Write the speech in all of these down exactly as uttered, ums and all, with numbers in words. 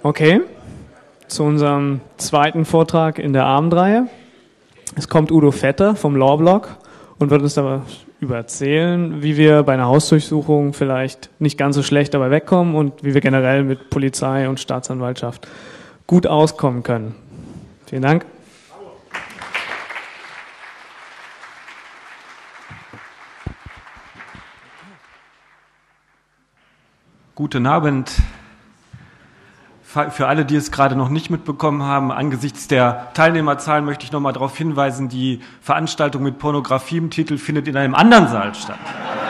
Okay, zu unserem zweiten Vortrag in der Abendreihe. Es kommt Udo Vetter vom Lawblog und wird uns darüber erzählen, wie wir bei einer Hausdurchsuchung vielleicht nicht ganz so schlecht dabei wegkommen und wie wir generell mit Polizei und Staatsanwaltschaft gut auskommen können. Vielen Dank. Guten Abend. Für alle, die es gerade noch nicht mitbekommen haben, angesichts der Teilnehmerzahlen möchte ich noch mal darauf hinweisen, die Veranstaltung mit Pornografie im Titel findet in einem anderen Saal statt.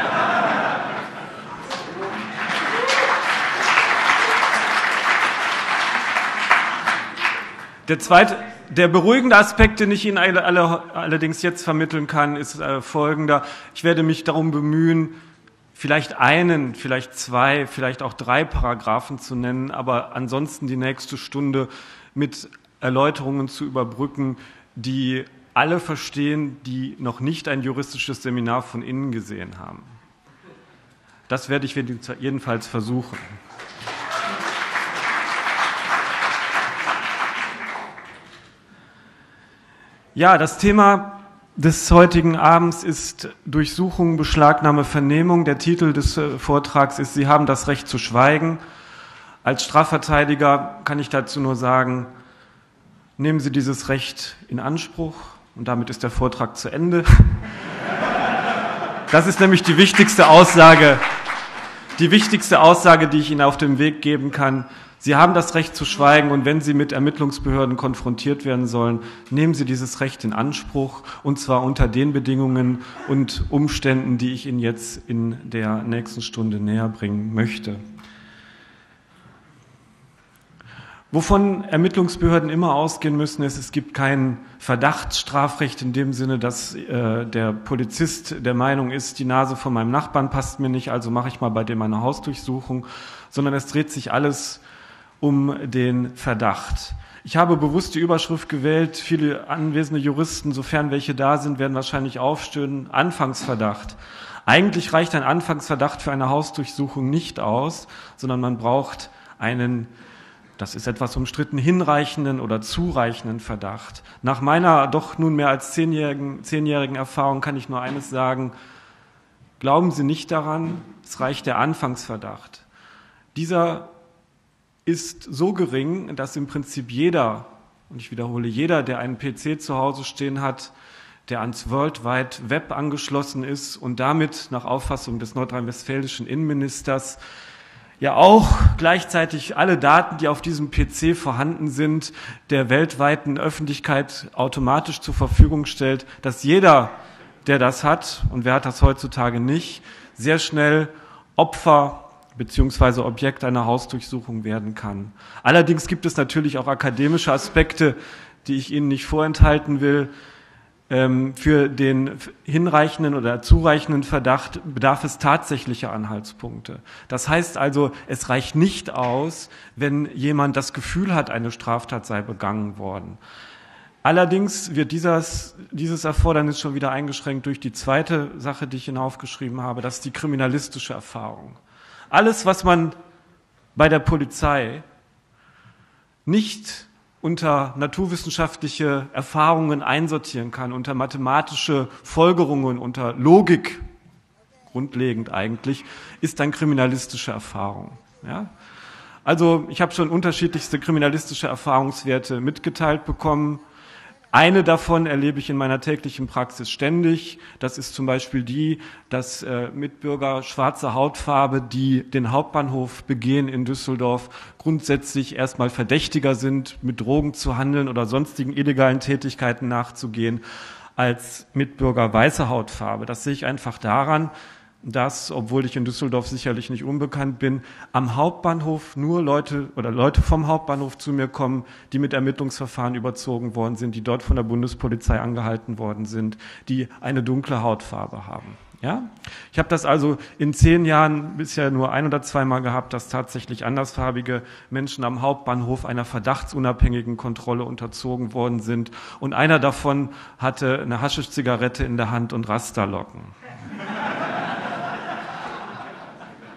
Der zweite, der beruhigende Aspekt, den ich Ihnen alle, alle, allerdings jetzt vermitteln kann, ist äh, folgender. Ich werde mich darum bemühen, vielleicht einen, vielleicht zwei, vielleicht auch drei Paragraphen zu nennen, aber ansonsten die nächste Stunde mit Erläuterungen zu überbrücken, die alle verstehen, die noch nicht ein juristisches Seminar von innen gesehen haben. Das werde ich jedenfalls versuchen. Ja, das Thema des heutigen Abends ist Durchsuchung, Beschlagnahme, Vernehmung. Der Titel des Vortrags ist: Sie haben das Recht zu schweigen. Als Strafverteidiger kann ich dazu nur sagen, nehmen Sie dieses Recht in Anspruch. Und damit ist der Vortrag zu Ende. Das ist nämlich die wichtigste Aussage, die wichtigste Aussage, die ich Ihnen auf dem Weg geben kann. Sie haben das Recht zu schweigen, und wenn Sie mit Ermittlungsbehörden konfrontiert werden sollen, nehmen Sie dieses Recht in Anspruch, und zwar unter den Bedingungen und Umständen, die ich Ihnen jetzt in der nächsten Stunde näher bringen möchte. Wovon Ermittlungsbehörden immer ausgehen müssen, ist, es gibt kein Verdachtsstrafrecht in dem Sinne, dass äh, der Polizist der Meinung ist, die Nase von meinem Nachbarn passt mir nicht, also mache ich mal bei dem eine Hausdurchsuchung, sondern es dreht sich alles um den Verdacht. Ich habe bewusst die Überschrift gewählt, viele anwesende Juristen, sofern welche da sind, werden wahrscheinlich aufstöhnen: Anfangsverdacht. Eigentlich reicht ein Anfangsverdacht für eine Hausdurchsuchung nicht aus, sondern man braucht einen, das ist etwas umstritten, hinreichenden oder zureichenden Verdacht. Nach meiner doch nun mehr als zehnjährigen, zehnjährigen Erfahrung kann ich nur eines sagen: Glauben Sie nicht daran, es reicht der Anfangsverdacht. Dieser ist so gering, dass im Prinzip jeder, und ich wiederhole, jeder, der einen P C zu Hause stehen hat, der ans World Wide Web angeschlossen ist und damit nach Auffassung des nordrhein-westfälischen Innenministers ja auch gleichzeitig alle Daten, die auf diesem P C vorhanden sind, der weltweiten Öffentlichkeit automatisch zur Verfügung stellt, dass jeder, der das hat, und wer hat das heutzutage nicht, sehr schnell Opfer beziehungsweise Objekt einer Hausdurchsuchung werden kann. Allerdings gibt es natürlich auch akademische Aspekte, die ich Ihnen nicht vorenthalten will. Für den hinreichenden oder zureichenden Verdacht bedarf es tatsächlicher Anhaltspunkte. Das heißt also, es reicht nicht aus, wenn jemand das Gefühl hat, eine Straftat sei begangen worden. Allerdings wird dieses, dieses Erfordernis schon wieder eingeschränkt durch die zweite Sache, die ich Ihnen aufgeschrieben habe, das ist die kriminalistische Erfahrung. Alles, was man bei der Polizei nicht unter naturwissenschaftliche Erfahrungen einsortieren kann, unter mathematische Folgerungen, unter Logik, grundlegend eigentlich, ist dann kriminalistische Erfahrung. Ja? Also ich habe schon unterschiedlichste kriminalistische Erfahrungswerte mitgeteilt bekommen. Eine davon erlebe ich in meiner täglichen Praxis ständig. Das ist zum Beispiel die, dass äh, Mitbürger schwarzer Hautfarbe, die den Hauptbahnhof begehen in Düsseldorf, grundsätzlich erstmal verdächtiger sind, mit Drogen zu handeln oder sonstigen illegalen Tätigkeiten nachzugehen, als Mitbürger weißer Hautfarbe. Das sehe ich einfach daran, dass, obwohl ich in Düsseldorf sicherlich nicht unbekannt bin, am Hauptbahnhof nur Leute oder Leute vom Hauptbahnhof zu mir kommen, die mit Ermittlungsverfahren überzogen worden sind, die dort von der Bundespolizei angehalten worden sind, die eine dunkle Hautfarbe haben. Ja? Ich habe das also in zehn Jahren bisher nur ein oder zweimal gehabt, dass tatsächlich andersfarbige Menschen am Hauptbahnhof einer verdachtsunabhängigen Kontrolle unterzogen worden sind. Und einer davon hatte eine Haschisch-Zigarette in der Hand und Rasterlocken.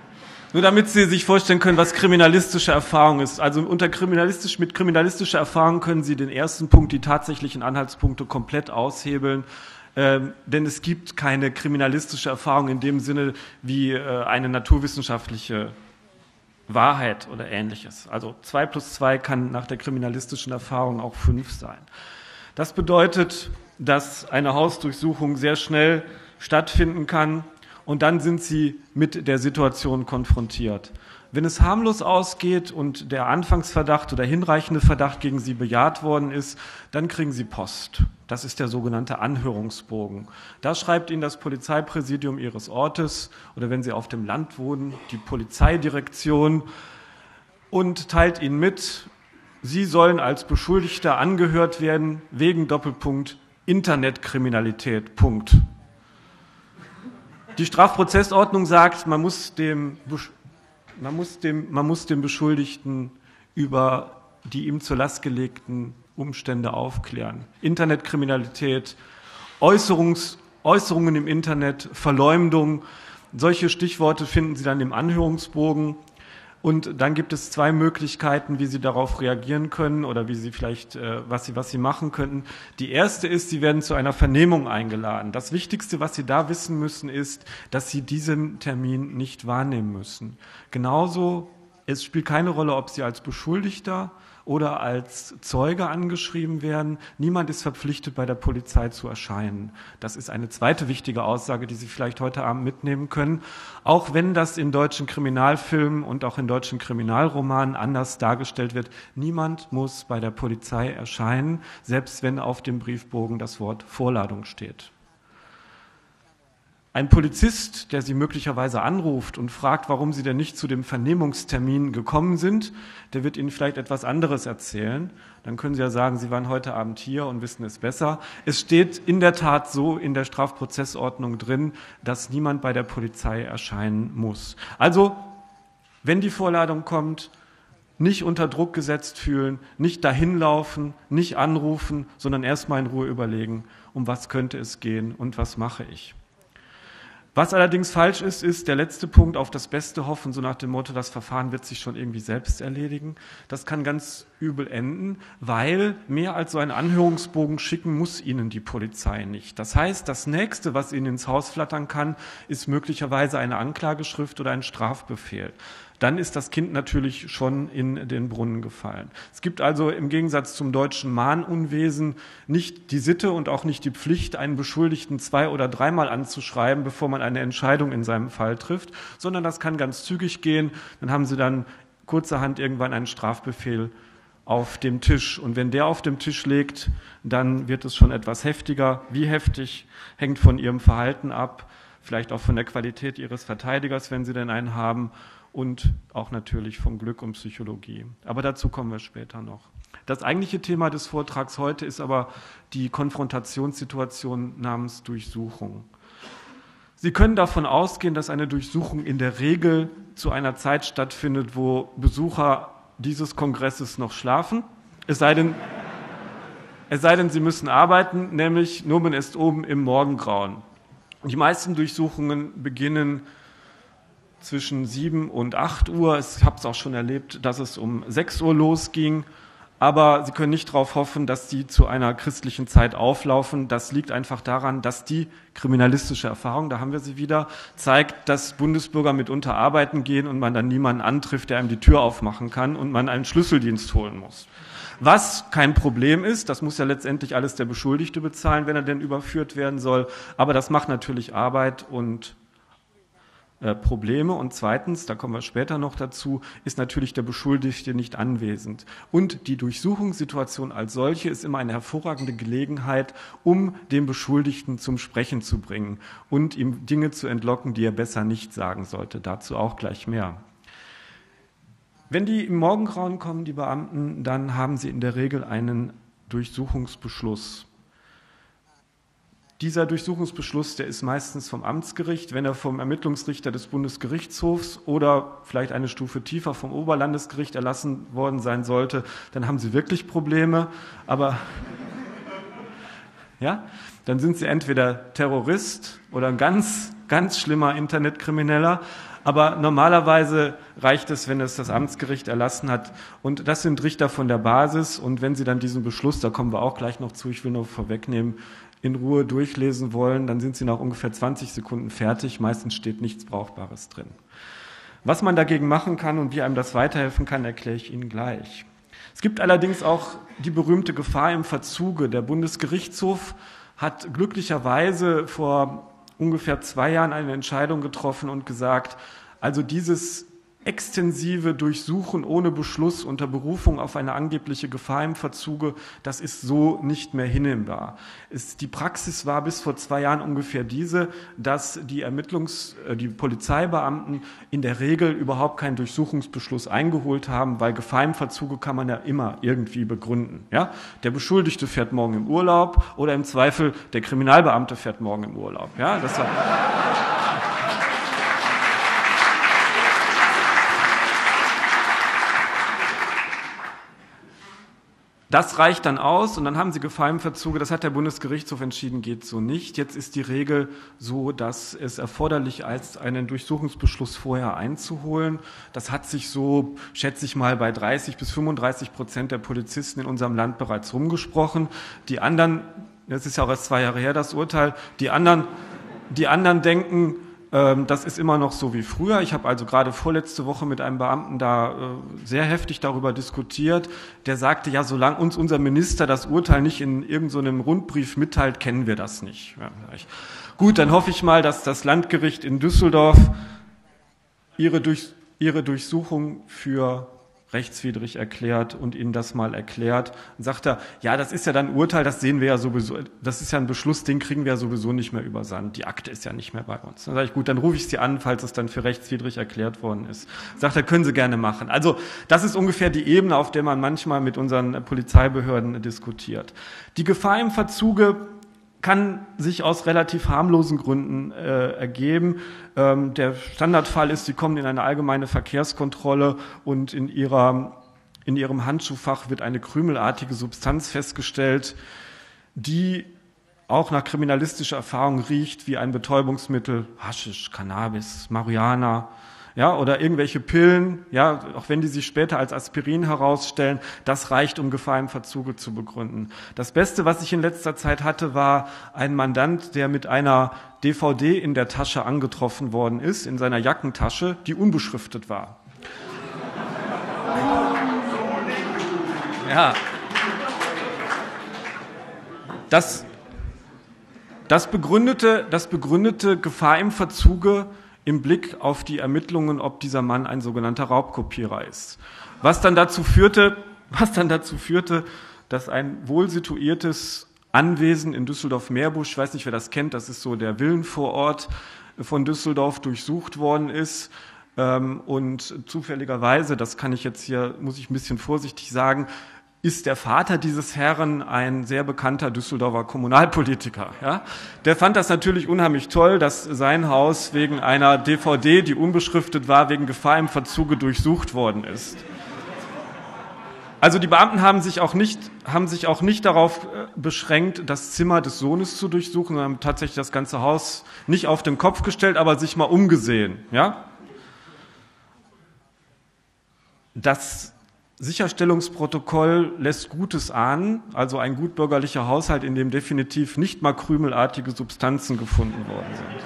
Nur damit Sie sich vorstellen können, was kriminalistische Erfahrung ist. Also unter kriminalistisch, mit kriminalistischer Erfahrung können Sie den ersten Punkt, die tatsächlichen Anhaltspunkte, komplett aushebeln. Ähm, denn es gibt keine kriminalistische Erfahrung in dem Sinne wie äh, eine naturwissenschaftliche Wahrheit oder Ähnliches. Also zwei plus zwei kann nach der kriminalistischen Erfahrung auch fünf sein. Das bedeutet, dass eine Hausdurchsuchung sehr schnell stattfinden kann und dann sind Sie mit der Situation konfrontiert. Wenn es harmlos ausgeht und der Anfangsverdacht oder hinreichende Verdacht gegen Sie bejaht worden ist, dann kriegen Sie Post. Das ist der sogenannte Anhörungsbogen. Da schreibt Ihnen das Polizeipräsidium Ihres Ortes oder wenn Sie auf dem Land wohnen, die Polizeidirektion und teilt Ihnen mit, Sie sollen als Beschuldigter angehört werden wegen Doppelpunkt Internetkriminalität. Punkt. Die Strafprozessordnung sagt, man muss dem Man muss, dem, man muss dem Beschuldigten über die ihm zur Last gelegten Umstände aufklären. Internetkriminalität, Äußerungs, Äußerungen im Internet, Verleumdung, solche Stichworte finden Sie dann im Anhörungsbogen. Und dann gibt es zwei Möglichkeiten, wie Sie darauf reagieren können oder wie Sie vielleicht, äh, was Sie, was Sie machen könnten. Die erste ist, Sie werden zu einer Vernehmung eingeladen. Das Wichtigste, was Sie da wissen müssen, ist, dass Sie diesen Termin nicht wahrnehmen müssen. Genauso, es spielt keine Rolle, ob Sie als Beschuldigter oder als Zeuge angeschrieben werden. Niemand ist verpflichtet, bei der Polizei zu erscheinen. Das ist eine zweite wichtige Aussage, die Sie vielleicht heute Abend mitnehmen können. Auch wenn das in deutschen Kriminalfilmen und auch in deutschen Kriminalromanen anders dargestellt wird, niemand muss bei der Polizei erscheinen, selbst wenn auf dem Briefbogen das Wort Vorladung steht. Ein Polizist, der Sie möglicherweise anruft und fragt, warum Sie denn nicht zu dem Vernehmungstermin gekommen sind, der wird Ihnen vielleicht etwas anderes erzählen. Dann können Sie ja sagen, Sie waren heute Abend hier und wissen es besser. Es steht in der Tat so in der Strafprozessordnung drin, dass niemand bei der Polizei erscheinen muss. Also, wenn die Vorladung kommt, nicht unter Druck gesetzt fühlen, nicht dahin laufen, nicht anrufen, sondern erstmal in Ruhe überlegen, um was könnte es gehen und was mache ich. Was allerdings falsch ist, ist der letzte Punkt, auf das Beste hoffen, so nach dem Motto, das Verfahren wird sich schon irgendwie selbst erledigen. Das kann ganz übel enden, weil mehr als so einen Anhörungsbogen schicken muss Ihnen die Polizei nicht. Das heißt, das Nächste, was Ihnen ins Haus flattern kann, ist möglicherweise eine Anklageschrift oder ein Strafbefehl. Dann ist das Kind natürlich schon in den Brunnen gefallen. Es gibt also im Gegensatz zum deutschen Mahnunwesen nicht die Sitte und auch nicht die Pflicht, einen Beschuldigten zwei- oder dreimal anzuschreiben, bevor man eine Entscheidung in seinem Fall trifft, sondern das kann ganz zügig gehen. Dann haben Sie dann kurzerhand irgendwann einen Strafbefehl auf dem Tisch. Und wenn der auf dem Tisch liegt, dann wird es schon etwas heftiger. Wie heftig, hängt von Ihrem Verhalten ab, vielleicht auch von der Qualität Ihres Verteidigers, wenn Sie denn einen haben, und auch natürlich von Glück und Psychologie. Aber dazu kommen wir später noch. Das eigentliche Thema des Vortrags heute ist aber die Konfrontationssituation namens Durchsuchung. Sie können davon ausgehen, dass eine Durchsuchung in der Regel zu einer Zeit stattfindet, wo Besucher dieses Kongresses noch schlafen, es sei denn, es sei denn, sie müssen arbeiten, nämlich Nomen est oben im Morgengrauen. Die meisten Durchsuchungen beginnen zwischen sieben und acht Uhr. Ich habe es auch schon erlebt, dass es um sechs Uhr losging. Aber Sie können nicht darauf hoffen, dass die zu einer christlichen Zeit auflaufen. Das liegt einfach daran, dass die kriminalistische Erfahrung, da haben wir sie wieder, zeigt, dass Bundesbürger mitunter arbeiten gehen und man dann niemanden antrifft, der einem die Tür aufmachen kann und man einen Schlüsseldienst holen muss. Was kein Problem ist, das muss ja letztendlich alles der Beschuldigte bezahlen, wenn er denn überführt werden soll. Aber das macht natürlich Arbeit und Probleme. Und zweitens, da kommen wir später noch dazu, ist natürlich der Beschuldigte nicht anwesend. Und die Durchsuchungssituation als solche ist immer eine hervorragende Gelegenheit, um den Beschuldigten zum Sprechen zu bringen und ihm Dinge zu entlocken, die er besser nicht sagen sollte. Dazu auch gleich mehr. Wenn die im Morgengrauen kommen, die Beamten, dann haben sie in der Regel einen Durchsuchungsbeschluss. Dieser Durchsuchungsbeschluss, der ist meistens vom Amtsgericht, wenn er vom Ermittlungsrichter des Bundesgerichtshofs oder vielleicht eine Stufe tiefer vom Oberlandesgericht erlassen worden sein sollte, dann haben Sie wirklich Probleme. Aber ja, dann sind Sie entweder Terrorist oder ein ganz, ganz schlimmer Internetkrimineller. Aber normalerweise reicht es, wenn es das Amtsgericht erlassen hat. Und das sind Richter von der Basis. Und wenn Sie dann diesen Beschluss, da kommen wir auch gleich noch zu, ich will nur vorwegnehmen, in Ruhe durchlesen wollen, dann sind Sie nach ungefähr zwanzig Sekunden fertig. Meistens steht nichts Brauchbares drin. Was man dagegen machen kann und wie einem das weiterhelfen kann, erkläre ich Ihnen gleich. Es gibt allerdings auch die berühmte Gefahr im Verzuge. Der Bundesgerichtshof hat glücklicherweise vor ungefähr zwei Jahren eine Entscheidung getroffen und gesagt, also dieses extensive Durchsuchen ohne Beschluss unter Berufung auf eine angebliche Gefahr im Verzuge, das ist so nicht mehr hinnehmbar. Es, die Praxis war bis vor zwei Jahren ungefähr diese, dass die Ermittlungs-, die Polizeibeamten in der Regel überhaupt keinen Durchsuchungsbeschluss eingeholt haben, weil Gefahr im Verzuge kann man ja immer irgendwie begründen. Ja? Der Beschuldigte fährt morgen im Urlaub oder im Zweifel der Kriminalbeamte fährt morgen im Urlaub. Ja? Das war Das reicht dann aus und dann haben Sie Gefahr im Verzuge. Das hat der Bundesgerichtshof entschieden, geht so nicht. Jetzt ist die Regel so, dass es erforderlich ist, einen Durchsuchungsbeschluss vorher einzuholen. Das hat sich so, schätze ich mal, bei dreißig bis fünfunddreißig Prozent der Polizisten in unserem Land bereits rumgesprochen. Die anderen, das ist ja auch erst zwei Jahre her, das Urteil, die anderen, die anderen denken, das ist immer noch so wie früher. Ich habe also gerade vorletzte Woche mit einem Beamten da sehr heftig darüber diskutiert. Der sagte, ja, solange uns unser Minister das Urteil nicht in irgendeinem Rundbrief mitteilt, kennen wir das nicht. Ja, gut, dann hoffe ich mal, dass das Landgericht in Düsseldorf ihre, Durch, ihre Durchsuchung für rechtswidrig erklärt und Ihnen das mal erklärt. Und sagt er, ja, das ist ja dann ein Urteil, das sehen wir ja sowieso, das ist ja ein Beschluss, den kriegen wir ja sowieso nicht mehr übersandt. Die Akte ist ja nicht mehr bei uns. Dann sage ich, gut, dann rufe ich Sie an, falls es dann für rechtswidrig erklärt worden ist. Sagt er, können Sie gerne machen. Also das ist ungefähr die Ebene, auf der man manchmal mit unseren Polizeibehörden diskutiert. Die Gefahr im Verzuge kann sich aus relativ harmlosen Gründen äh, ergeben. Ähm, der Standardfall ist, Sie kommen in eine allgemeine Verkehrskontrolle und in, ihrer, in Ihrem Handschuhfach wird eine krümelartige Substanz festgestellt, die auch nach kriminalistischer Erfahrung riecht wie ein Betäubungsmittel, Haschisch, Cannabis, Marihuana, ja, oder irgendwelche Pillen, ja, auch wenn die sich später als Aspirin herausstellen, das reicht, um Gefahr im Verzuge zu begründen. Das Beste, was ich in letzter Zeit hatte, war ein Mandant, der mit einer D V D in der Tasche angetroffen worden ist, in seiner Jackentasche, die unbeschriftet war. Ja. Das, das begründete, das begründete Gefahr im Verzuge im Blick auf die Ermittlungen, ob dieser Mann ein sogenannter Raubkopierer ist. Was dann dazu führte, was dann dazu führte, dass ein wohl situiertes Anwesen in Düsseldorf-Meerbusch, ich weiß nicht, wer das kennt, das ist so der Villenvorort von Düsseldorf, durchsucht worden ist. Und zufälligerweise, das kann ich jetzt hier, muss ich ein bisschen vorsichtig sagen, ist der Vater dieses Herrn ein sehr bekannter Düsseldorfer Kommunalpolitiker. Ja? Der fand das natürlich unheimlich toll, dass sein Haus wegen einer D V D, die unbeschriftet war, wegen Gefahr im Verzuge durchsucht worden ist. Also die Beamten haben sich auch nicht, haben sich auch nicht darauf beschränkt, das Zimmer des Sohnes zu durchsuchen, sondern haben tatsächlich das ganze Haus nicht auf den Kopf gestellt, aber sich mal umgesehen. Ja? Das Sicherstellungsprotokoll lässt Gutes ahnen, also ein gutbürgerlicher Haushalt, in dem definitiv nicht mal krümelartige Substanzen gefunden worden sind.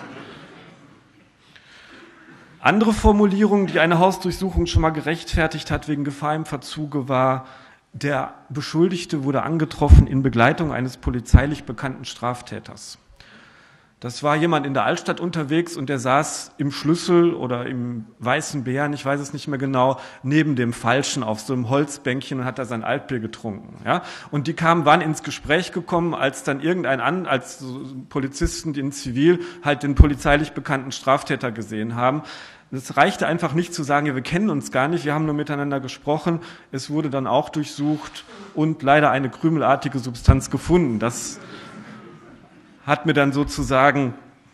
Andere Formulierung, die eine Hausdurchsuchung schon mal gerechtfertigt hat wegen Gefahr im Verzuge, war, der Beschuldigte wurde angetroffen in Begleitung eines polizeilich bekannten Straftäters. Das war jemand in der Altstadt unterwegs und der saß im Schlüssel oder im Weißen Bären, ich weiß es nicht mehr genau, neben dem Falschen auf so einem Holzbänkchen und hat da sein Altbier getrunken. Ja? Und die kamen, waren ins Gespräch gekommen, als dann irgendein, an, als Polizisten, die in Zivil halt den polizeilich bekannten Straftäter gesehen haben. Es reichte einfach nicht zu sagen, ja, wir kennen uns gar nicht, wir haben nur miteinander gesprochen. Es wurde dann auch durchsucht und leider eine krümelartige Substanz gefunden. Das hat mir dann sozusagen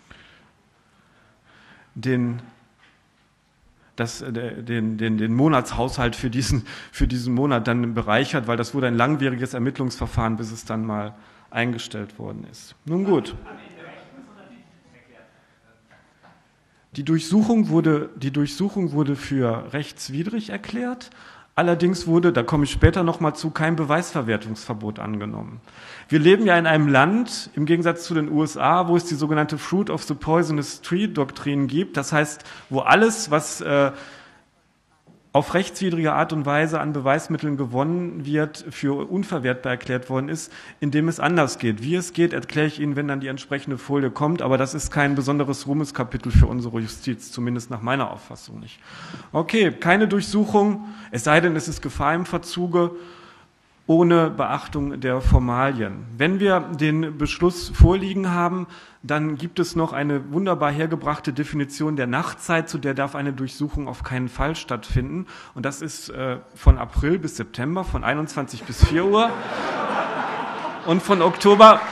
den, das, den, den, den Monatshaushalt für diesen, für diesen Monat dann bereichert, weil das wurde ein langwieriges Ermittlungsverfahren, bis es dann mal eingestellt worden ist. Nun gut. Die Durchsuchung wurde, die Durchsuchung wurde für rechtswidrig erklärt. Allerdings wurde, da komme ich später nochmal zu, kein Beweisverwertungsverbot angenommen. Wir leben ja in einem Land, im Gegensatz zu den U S A, wo es die sogenannte Fruit of the Poisonous Tree-Doktrin gibt. Das heißt, wo alles, was äh, auf rechtswidrige Art und Weise an Beweismitteln gewonnen wird, für unverwertbar erklärt worden ist, indem es anders geht. Wie es geht, erkläre ich Ihnen, wenn dann die entsprechende Folie kommt, aber das ist kein besonderes Ruhmeskapitel für unsere Justiz, zumindest nach meiner Auffassung nicht. Okay, keine Durchsuchung, es sei denn, es ist Gefahr im Verzuge, ohne Beachtung der Formalien. Wenn wir den Beschluss vorliegen haben, dann gibt es noch eine wunderbar hergebrachte Definition der Nachtzeit, zu der darf eine Durchsuchung auf keinen Fall stattfinden. Und das ist äh, von April bis September, von einundzwanzig bis vier Uhr und von Oktober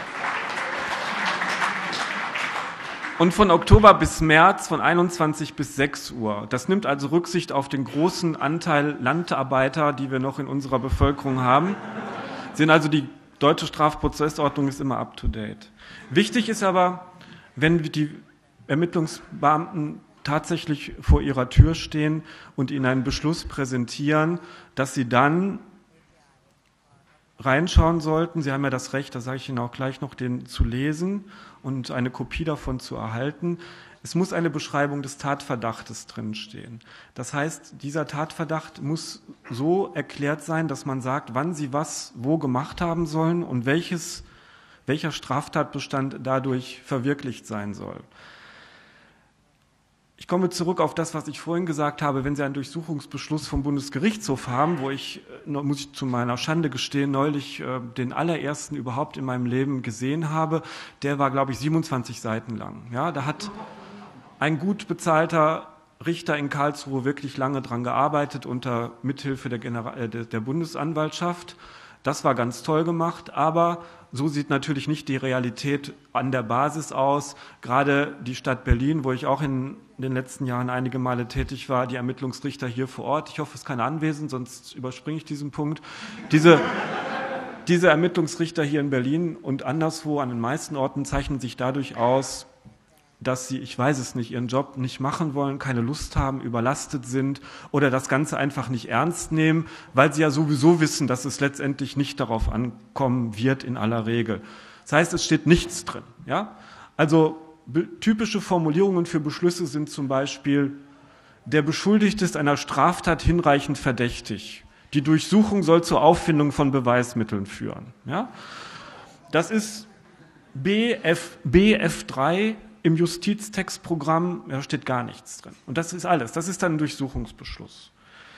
und von Oktober bis März von einundzwanzig bis sechs Uhr. Das nimmt also Rücksicht auf den großen Anteil Landarbeiter, die wir noch in unserer Bevölkerung haben. Sind also die deutsche Strafprozessordnung ist immer up to date. Wichtig ist aber, wenn die Ermittlungsbeamten tatsächlich vor ihrer Tür stehen und ihnen einen Beschluss präsentieren, dass sie dann reinschauen sollten. Sie haben ja das Recht, da sage ich Ihnen auch gleich noch, den zu lesen und eine Kopie davon zu erhalten. Es muss eine Beschreibung des Tatverdachtes drinstehen. Das heißt, dieser Tatverdacht muss so erklärt sein, dass man sagt, wann Sie was wo gemacht haben sollen und welches, welcher Straftatbestand dadurch verwirklicht sein soll. Ich komme zurück auf das, was ich vorhin gesagt habe. Wenn Sie einen Durchsuchungsbeschluss vom Bundesgerichtshof haben, wo ich, muss ich zu meiner Schande gestehen, neulich den allerersten überhaupt in meinem Leben gesehen habe, der war, glaube ich, siebenundzwanzig Seiten lang. Ja, da hat ein gut bezahlter Richter in Karlsruhe wirklich lange dran gearbeitet unter Mithilfe der, General, der Bundesanwaltschaft. Das war ganz toll gemacht, aber so sieht natürlich nicht die Realität an der Basis aus. Gerade die Stadt Berlin, wo ich auch in den letzten Jahren einige Male tätig war, die Ermittlungsrichter hier vor Ort. Ich hoffe, es ist keiner anwesend, sonst überspringe ich diesen Punkt. Diese, diese Ermittlungsrichter hier in Berlin und anderswo an den meisten Orten zeichnen sich dadurch aus, dass sie, ich weiß es nicht, ihren Job nicht machen wollen, keine Lust haben, überlastet sind oder das Ganze einfach nicht ernst nehmen, weil sie ja sowieso wissen, dass es letztendlich nicht darauf ankommen wird in aller Regel. Das heißt, es steht nichts drin. Ja? Also typische Formulierungen für Beschlüsse sind zum Beispiel, der Beschuldigte ist einer Straftat hinreichend verdächtig. Die Durchsuchung soll zur Auffindung von Beweismitteln führen. Ja? Das ist B F, B F drei. Im Justiztextprogramm, da steht gar nichts drin. Und das ist alles. Das ist dann ein Durchsuchungsbeschluss.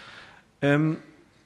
Ähm,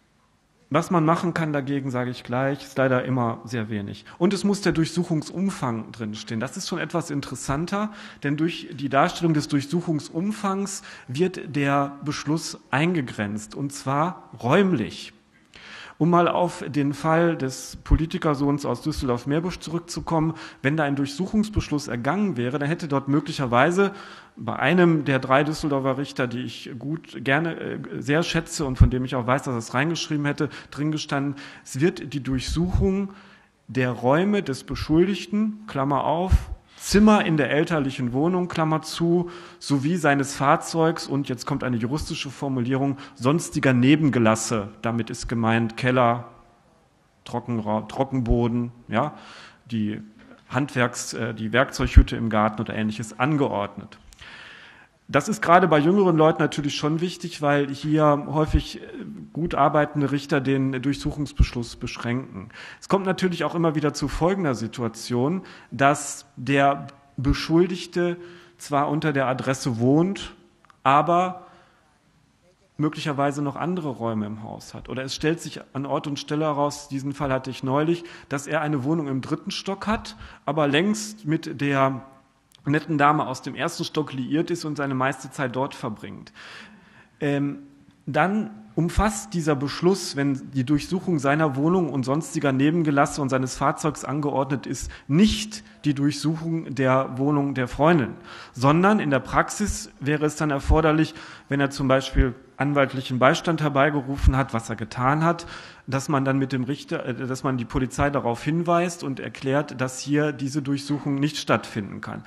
was man machen kann dagegen, sage ich gleich, ist leider immer sehr wenig. Und es muss der Durchsuchungsumfang drinstehen. Das ist schon etwas interessanter, denn durch die Darstellung des Durchsuchungsumfangs wird der Beschluss eingegrenzt, und zwar räumlich. Um mal auf den Fall des Politikersohns aus Düsseldorf-Meerbusch zurückzukommen, wenn da ein Durchsuchungsbeschluss ergangen wäre, dann hätte dort möglicherweise bei einem der drei Düsseldorfer Richter, die ich gut gerne sehr schätze und von dem ich auch weiß, dass er es reingeschrieben hätte, drin gestanden, es wird die Durchsuchung der Räume des Beschuldigten, Klammer auf, Zimmer in der elterlichen Wohnung, Klammer zu, sowie seines Fahrzeugs und, jetzt kommt eine juristische Formulierung, sonstiger Nebengelasse, damit ist gemeint Keller, Trockenra- Trockenboden, ja, die Handwerks-, die Werkzeughütte im Garten oder Ähnliches angeordnet. Das ist gerade bei jüngeren Leuten natürlich schon wichtig, weil hier häufig gut arbeitende Richter den Durchsuchungsbeschluss beschränken. Es kommt natürlich auch immer wieder zu folgender Situation, dass der Beschuldigte zwar unter der Adresse wohnt, aber möglicherweise noch andere Räume im Haus hat. Oder es stellt sich an Ort und Stelle heraus, diesen Fall hatte ich neulich, dass er eine Wohnung im dritten Stock hat, aber längst mit der netten Dame aus dem ersten Stock liiert ist und seine meiste Zeit dort verbringt. Ähm, dann umfasst dieser Beschluss, wenn die Durchsuchung seiner Wohnung und sonstiger Nebengelasse und seines Fahrzeugs angeordnet ist, nicht die Durchsuchung der Wohnung der Freundin, sondern in der Praxis wäre es dann erforderlich, wenn er zum Beispiel anwaltlichen Beistand herbeigerufen hat, was er getan hat, dass man dann mit dem Richter, dass man die Polizei darauf hinweist und erklärt, dass hier diese Durchsuchung nicht stattfinden kann.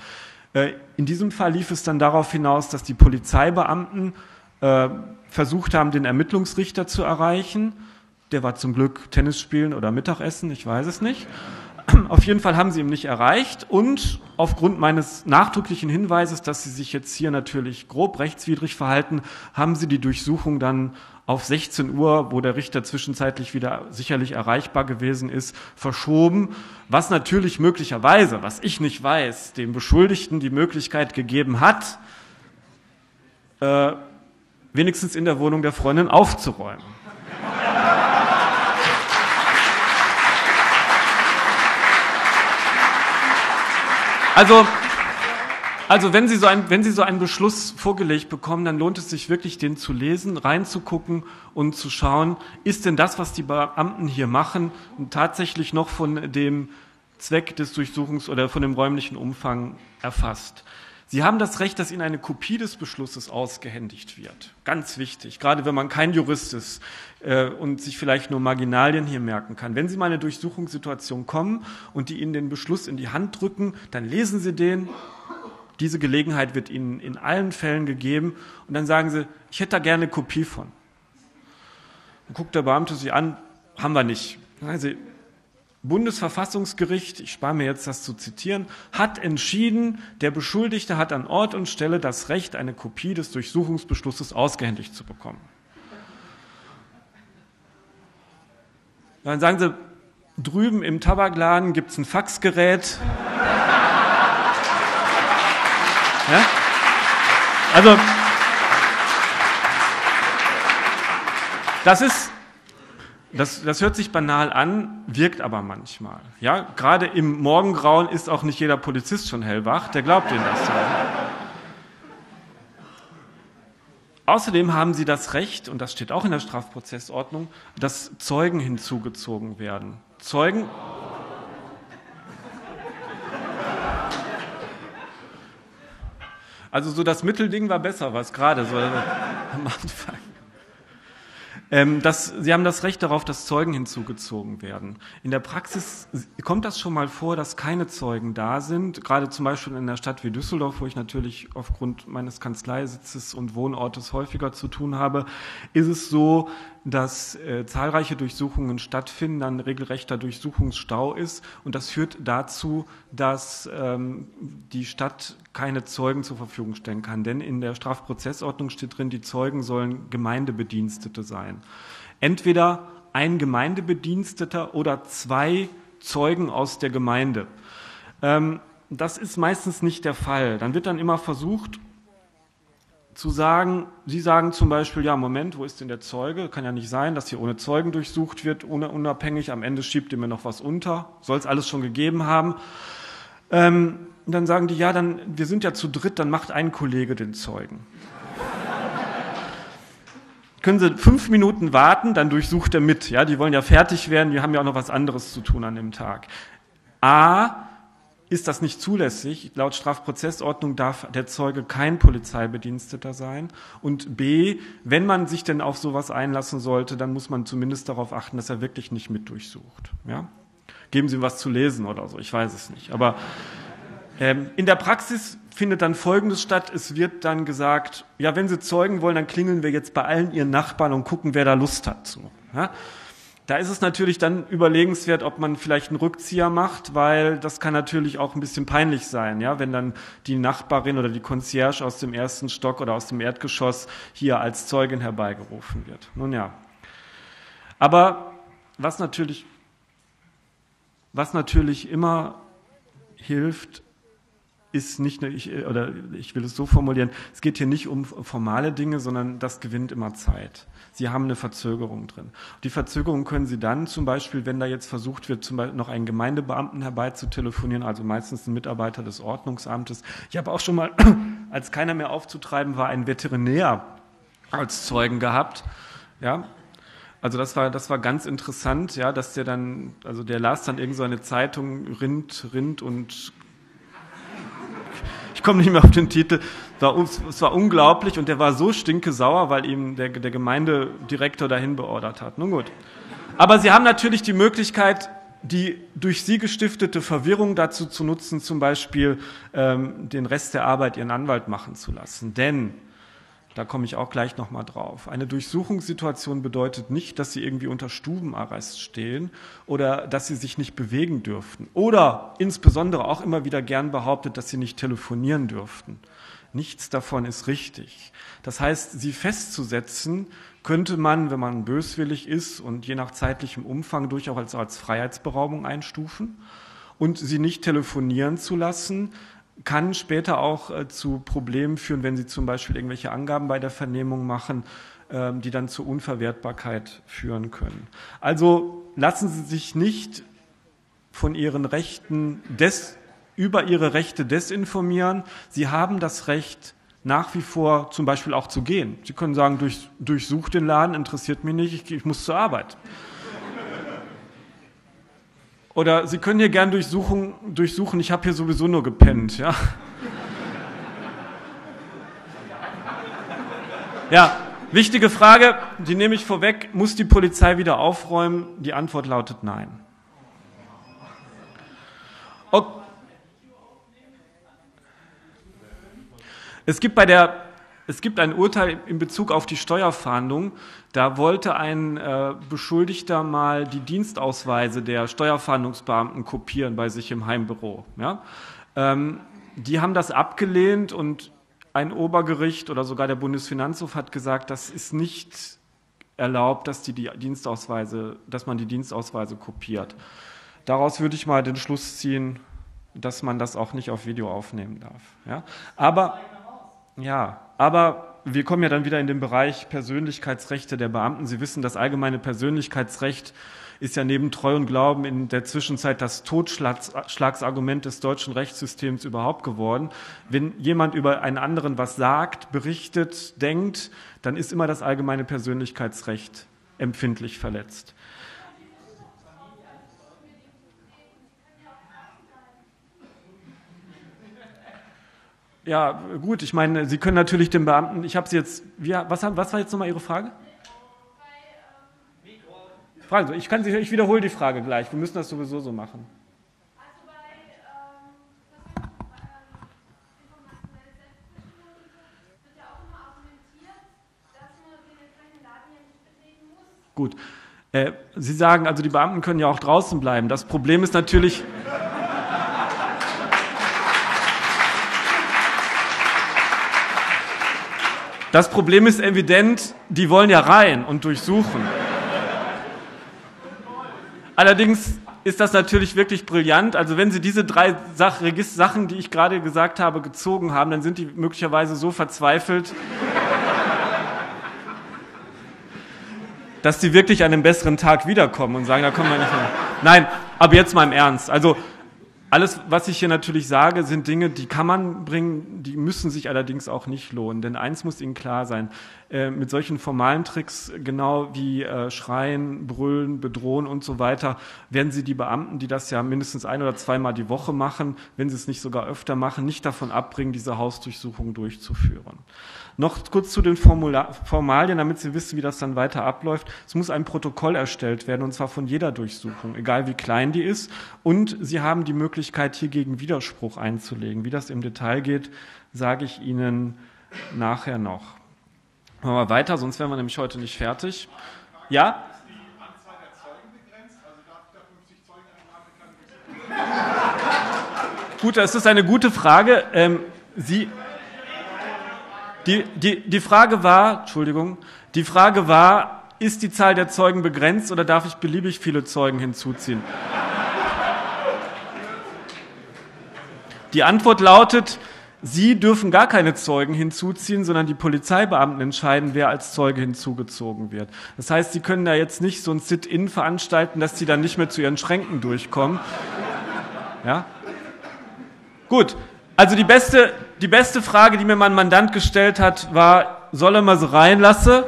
In diesem Fall lief es dann darauf hinaus, dass die Polizeibeamten äh, versucht haben, den Ermittlungsrichter zu erreichen. Der war zum Glück Tennis spielen oder Mittagessen, ich weiß es nicht. Auf jeden Fall haben sie ihn nicht erreicht und aufgrund meines nachdrücklichen Hinweises, dass sie sich jetzt hier natürlich grob rechtswidrig verhalten, haben sie die Durchsuchung dann auf sechzehn Uhr, wo der Richter zwischenzeitlich wieder sicherlich erreichbar gewesen ist, verschoben, was natürlich möglicherweise, was ich nicht weiß, dem Beschuldigten die Möglichkeit gegeben hat, äh, wenigstens in der Wohnung der Freundin aufzuräumen. Also, also wenn Sie so ein, wenn Sie so einen Beschluss vorgelegt bekommen, dann lohnt es sich wirklich, den zu lesen, reinzugucken und zu schauen, ist denn das, was die Beamten hier machen, tatsächlich noch von dem Zweck des Durchsuchungs- oder von dem räumlichen Umfang erfasst. Sie haben das Recht, dass Ihnen eine Kopie des Beschlusses ausgehändigt wird. Ganz wichtig, gerade wenn man kein Jurist ist äh, und sich vielleicht nur Marginalien hier merken kann. Wenn Sie mal in eine Durchsuchungssituation kommen und die Ihnen den Beschluss in die Hand drücken, dann lesen Sie den. Diese Gelegenheit wird Ihnen in allen Fällen gegeben. Und dann sagen Sie, ich hätte da gerne eine Kopie von. Dann guckt der Beamte Sie an, haben wir nicht. Also, Bundesverfassungsgericht, ich spare mir jetzt das zu zitieren, hat entschieden, der Beschuldigte hat an Ort und Stelle das Recht, eine Kopie des Durchsuchungsbeschlusses ausgehändigt zu bekommen. Dann sagen Sie, drüben im Tabakladen gibt es ein Faxgerät. Ja? Also, das ist Das, das hört sich banal an, wirkt aber manchmal. Ja, gerade im Morgengrauen ist auch nicht jeder Polizist schon hellwach, der glaubt Ihnen das ja. Außerdem haben Sie das Recht, und das steht auch in der Strafprozessordnung, dass Zeugen hinzugezogen werden. Zeugen. Also so das Mittelding war besser, was gerade so am Anfang. Das, Sie haben das Recht darauf, dass Zeugen hinzugezogen werden. In der Praxis kommt das schon mal vor, dass keine Zeugen da sind. Gerade zum Beispiel in einer Stadt wie Düsseldorf, wo ich natürlich aufgrund meines Kanzleisitzes und Wohnortes häufiger zu tun habe, ist es so, dass äh, zahlreiche Durchsuchungen stattfinden, dann regelrechter Durchsuchungsstau ist. Und das führt dazu, dass ähm, die Stadt keine Zeugen zur Verfügung stellen kann. Denn in der Strafprozessordnung steht drin, die Zeugen sollen Gemeindebedienstete sein. Entweder ein Gemeindebediensteter oder zwei Zeugen aus der Gemeinde. Ähm, das ist meistens nicht der Fall. Dann wird dann immer versucht zu sagen, Sie sagen zum Beispiel, ja, Moment, wo ist denn der Zeuge? Kann ja nicht sein, dass hier ohne Zeugen durchsucht wird, ohne, unabhängig. Am Ende schiebt ihr mir noch was unter. Soll es alles schon gegeben haben. Ähm, dann sagen die, ja, dann, wir sind ja zu dritt, dann macht ein Kollege den Zeugen. Können Sie fünf Minuten warten, dann durchsucht er mit. Ja, die wollen ja fertig werden, die haben ja auch noch was anderes zu tun an dem Tag. A, ist das nicht zulässig. Laut Strafprozessordnung darf der Zeuge kein Polizeibediensteter sein. Und B, wenn man sich denn auf sowas einlassen sollte, dann muss man zumindest darauf achten, dass er wirklich nicht mit durchsucht. Ja? Geben Sie ihm was zu lesen oder so, ich weiß es nicht. Aber ähm, in der Praxis findet dann Folgendes statt. Es wird dann gesagt, ja, wenn Sie Zeugen wollen, dann klingeln wir jetzt bei allen Ihren Nachbarn und gucken, wer da Lust hat. So, ja? Da ist es natürlich dann überlegenswert, ob man vielleicht einen Rückzieher macht, weil das kann natürlich auch ein bisschen peinlich sein, ja, wenn dann die Nachbarin oder die Concierge aus dem ersten Stock oder aus dem Erdgeschoss hier als Zeugin herbeigerufen wird. Nun ja. Aber was natürlich, was natürlich immer hilft, ist nicht nur, ich, oder ich will es so formulieren, es geht hier nicht um formale Dinge, sondern das gewinnt immer Zeit. Sie haben eine Verzögerung drin. Die Verzögerung können Sie dann zum Beispiel, wenn da jetzt versucht wird, zum Beispiel noch einen Gemeindebeamten herbeizutelefonieren, also meistens ein Mitarbeiter des Ordnungsamtes. Ich habe auch schon mal, als keiner mehr aufzutreiben war, einen Veterinär als Zeugen gehabt. Ja, also das war, das war ganz interessant, ja, dass der dann, also der las dann irgend so eine Zeitung, Rind, Rind und ich komme nicht mehr auf den Titel, es war unglaublich und der war so stinkesauer, weil ihm der, der Gemeindedirektor dahin beordert hat. Nun gut. Aber Sie haben natürlich die Möglichkeit, die durch sie gestiftete Verwirrung dazu zu nutzen, zum Beispiel ähm, den Rest der Arbeit ihren Anwalt machen zu lassen. Denn, da komme ich auch gleich nochmal drauf, eine Durchsuchungssituation bedeutet nicht, dass sie irgendwie unter Stubenarrest stehen oder dass sie sich nicht bewegen dürften oder insbesondere auch immer wieder gern behauptet, dass sie nicht telefonieren dürften. Nichts davon ist richtig. Das heißt, sie festzusetzen könnte man, wenn man böswillig ist und je nach zeitlichem Umfang durchaus als, als Freiheitsberaubung einstufen. Und sie nicht telefonieren zu lassen, kann später auch äh, zu Problemen führen, wenn sie zum Beispiel irgendwelche Angaben bei der Vernehmung machen, äh, die dann zur Unverwertbarkeit führen können. Also lassen Sie sich nicht von Ihren Rechten des über ihre Rechte desinformieren. Sie haben das Recht, nach wie vor zum Beispiel auch zu gehen. Sie können sagen, durch, durchsuch den Laden, interessiert mich nicht, ich, ich muss zur Arbeit. Oder Sie können hier gern durchsuchen, durchsuchen ich habe hier sowieso nur gepennt. Ja, ja, wichtige Frage, die nehme ich vorweg, muss die Polizei wieder aufräumen? Die Antwort lautet nein. Okay. Es gibt bei der, es gibt ein Urteil in Bezug auf die Steuerfahndung. Da wollte ein äh, Beschuldigter mal die Dienstausweise der Steuerfahndungsbeamten kopieren bei sich im Heimbüro. Ja? Ähm, die haben das abgelehnt und ein Obergericht oder sogar der Bundesfinanzhof hat gesagt, das ist nicht erlaubt, dass die, die Dienstausweise, dass man die Dienstausweise kopiert. Daraus würde ich mal den Schluss ziehen, dass man das auch nicht auf Video aufnehmen darf. Ja? Aber Ja, aber wir kommen ja dann wieder in den Bereich Persönlichkeitsrechte der Beamten. Sie wissen, das allgemeine Persönlichkeitsrecht ist ja neben Treu und Glauben in der Zwischenzeit das Totschlagsargument des deutschen Rechtssystems überhaupt geworden. Wenn jemand über einen anderen was sagt, berichtet, denkt, dann ist immer das allgemeine Persönlichkeitsrecht empfindlich verletzt. Ja, gut, ich meine, Sie können natürlich den Beamten, ich habe Sie jetzt, wie, was, was war jetzt nochmal Ihre Frage? Fragen Sie, ich, kann Sie, ich wiederhole die Frage gleich, wir müssen das sowieso so machen. Also bei ähm, informationelle Selbstbestimmung wird ja auch immer argumentiert, dass man den entsprechenden Laden ja nicht betreten muss. Gut, äh, Sie sagen, also die Beamten können ja auch draußen bleiben. Das Problem ist natürlich... Das Problem ist evident, die wollen ja rein und durchsuchen. Allerdings ist das natürlich wirklich brillant. Also wenn Sie diese drei Sachen, die ich gerade gesagt habe, gezogen haben, dann sind die möglicherweise so verzweifelt, dass sie wirklich an einem besseren Tag wiederkommen und sagen, da kommen wir nicht mehr. Nein, aber jetzt mal im Ernst. Also alles, was ich hier natürlich sage, sind Dinge, die kann man bringen, die müssen sich allerdings auch nicht lohnen. Denn eins muss Ihnen klar sein, äh, mit solchen formalen Tricks, genau wie äh, Schreien, Brüllen, Bedrohen und so weiter, werden Sie die Beamten, die das ja mindestens ein- oder zweimal die Woche machen, wenn sie es nicht sogar öfter machen, nicht davon abbringen, diese Hausdurchsuchung durchzuführen. Noch kurz zu den Formular- Formalien, damit Sie wissen, wie das dann weiter abläuft. Es muss ein Protokoll erstellt werden, und zwar von jeder Durchsuchung, egal wie klein die ist. Und Sie haben die Möglichkeit, hiergegen Widerspruch einzulegen. Wie das im Detail geht, sage ich Ihnen nachher noch. Machen wir weiter, sonst wären wir nämlich heute nicht fertig. Ja? Ist die Anzahl der Zeugen begrenzt? Also darf ich da fünfzig Zeugen einladen? Gut, das ist eine gute Frage. Ähm, Sie... Die, die, die Frage war, Entschuldigung, die Frage war, ist die Zahl der Zeugen begrenzt oder darf ich beliebig viele Zeugen hinzuziehen? Die Antwort lautet, Sie dürfen gar keine Zeugen hinzuziehen, sondern die Polizeibeamten entscheiden, wer als Zeuge hinzugezogen wird. Das heißt, Sie können da jetzt nicht so ein Sit-in veranstalten, dass Sie dann nicht mehr zu Ihren Schränken durchkommen. Ja? Gut. Also die beste, die beste Frage, die mir mein Mandant gestellt hat, war, soll er mal so reinlassen?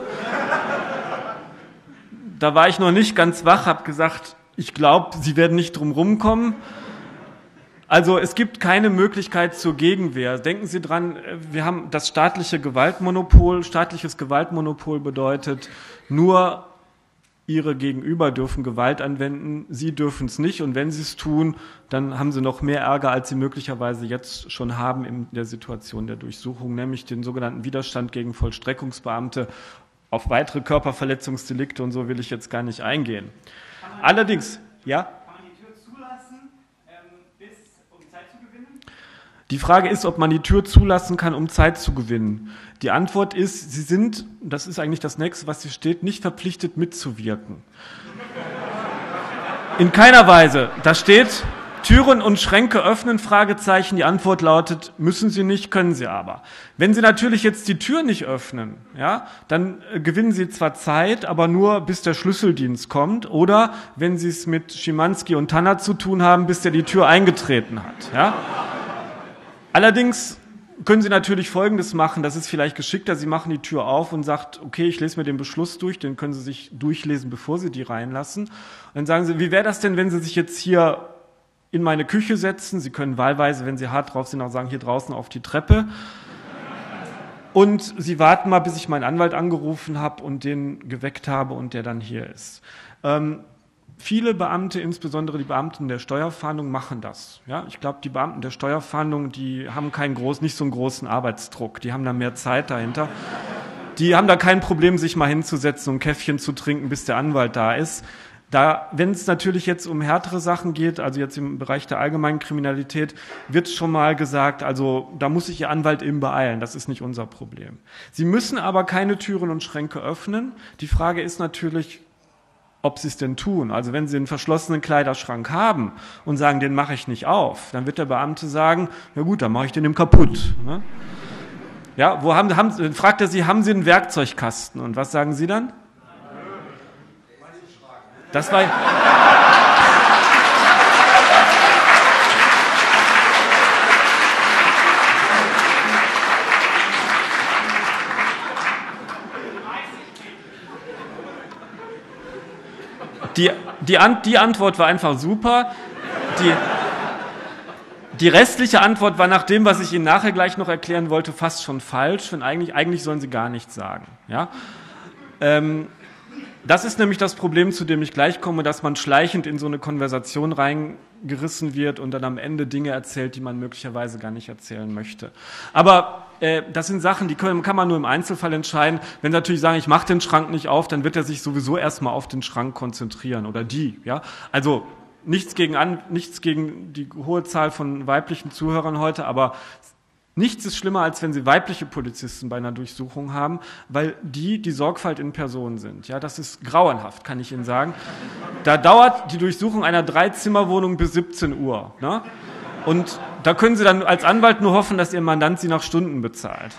Da war ich noch nicht ganz wach, habe gesagt, ich glaube, Sie werden nicht drum rumkommen. Also es gibt keine Möglichkeit zur Gegenwehr. Denken Sie dran, wir haben das staatliche Gewaltmonopol. Staatliches Gewaltmonopol bedeutet, nur ihre Gegenüber dürfen Gewalt anwenden, sie dürfen es nicht. Und wenn sie es tun, dann haben sie noch mehr Ärger, als sie möglicherweise jetzt schon haben in der Situation der Durchsuchung, nämlich den sogenannten Widerstand gegen Vollstreckungsbeamte. Auf weitere Körperverletzungsdelikte und so will ich jetzt gar nicht eingehen. Allerdings, ja? Kann man die Tür zulassen, ähm, bis, um Zeit zu gewinnen? Die Frage ist, ob man die Tür zulassen kann, um Zeit zu gewinnen. Die Antwort ist, Sie sind, das ist eigentlich das Nächste, was hier steht, nicht verpflichtet mitzuwirken. In keiner Weise. Da steht, Türen und Schränke öffnen, Fragezeichen. Die Antwort lautet, müssen Sie nicht, können Sie aber. Wenn Sie natürlich jetzt die Tür nicht öffnen, ja, dann äh, gewinnen Sie zwar Zeit, aber nur bis der Schlüsseldienst kommt, oder wenn Sie es mit Schimanski und Tanner zu tun haben, bis der die Tür eingetreten hat. Ja. Allerdings können Sie natürlich Folgendes machen, das ist vielleicht geschickter, Sie machen die Tür auf und sagt, okay, ich lese mir den Beschluss durch, den können Sie sich durchlesen, bevor Sie die reinlassen. Und dann sagen Sie, wie wäre das denn, wenn Sie sich jetzt hier in meine Küche setzen? Sie können wahlweise, wenn Sie hart drauf sind, auch sagen, hier draußen auf die Treppe. Und Sie warten mal, bis ich meinen Anwalt angerufen habe und den geweckt habe und der dann hier ist. Ähm, Viele Beamte, insbesondere die Beamten der Steuerfahndung, machen das. Ja, ich glaube, die Beamten der Steuerfahndung, die haben keinen groß, nicht so einen großen Arbeitsdruck. Die haben da mehr Zeit dahinter. Die haben da kein Problem, sich mal hinzusetzen und ein Käffchen zu trinken, bis der Anwalt da ist. Da, wenn es natürlich jetzt um härtere Sachen geht, also jetzt im Bereich der allgemeinen Kriminalität, wird schon mal gesagt, also da muss sich Ihr Anwalt eben beeilen. Das ist nicht unser Problem. Sie müssen aber keine Türen und Schränke öffnen. Die Frage ist natürlich, ob sie es denn tun. Also wenn Sie einen verschlossenen Kleiderschrank haben und sagen, den mache ich nicht auf, dann wird der Beamte sagen, ja gut, dann mache ich den eben kaputt. Ne? Ja, wo haben, haben, dann fragt er Sie, haben Sie einen Werkzeugkasten? Und was sagen Sie dann? Das war... Die, die, die Antwort war einfach super. Die, die restliche Antwort war nach dem, was ich Ihnen nachher gleich noch erklären wollte, fast schon falsch. Denn eigentlich, eigentlich sollen Sie gar nichts sagen. Ja? Ähm, das ist nämlich das Problem, zu dem ich gleich komme, dass man schleichend in so eine Konversation reingerissen wird und dann am Ende Dinge erzählt, die man möglicherweise gar nicht erzählen möchte. Aber äh, das sind Sachen, die können, kann man nur im Einzelfall entscheiden. Wenn Sie natürlich sagen, ich mache den Schrank nicht auf, dann wird er sich sowieso erstmal auf den Schrank konzentrieren oder die. Ja, also nichts gegen, an, nichts gegen die hohe Zahl von weiblichen Zuhörern heute, aber nichts ist schlimmer, als wenn Sie weibliche Polizisten bei einer Durchsuchung haben, weil die die Sorgfalt in Person sind. Ja, das ist grauenhaft, kann ich Ihnen sagen. Da dauert die Durchsuchung einer Dreizimmerwohnung bis siebzehn Uhr. Ne? Und da können Sie dann als Anwalt nur hoffen, dass Ihr Mandant Sie nach Stunden bezahlt.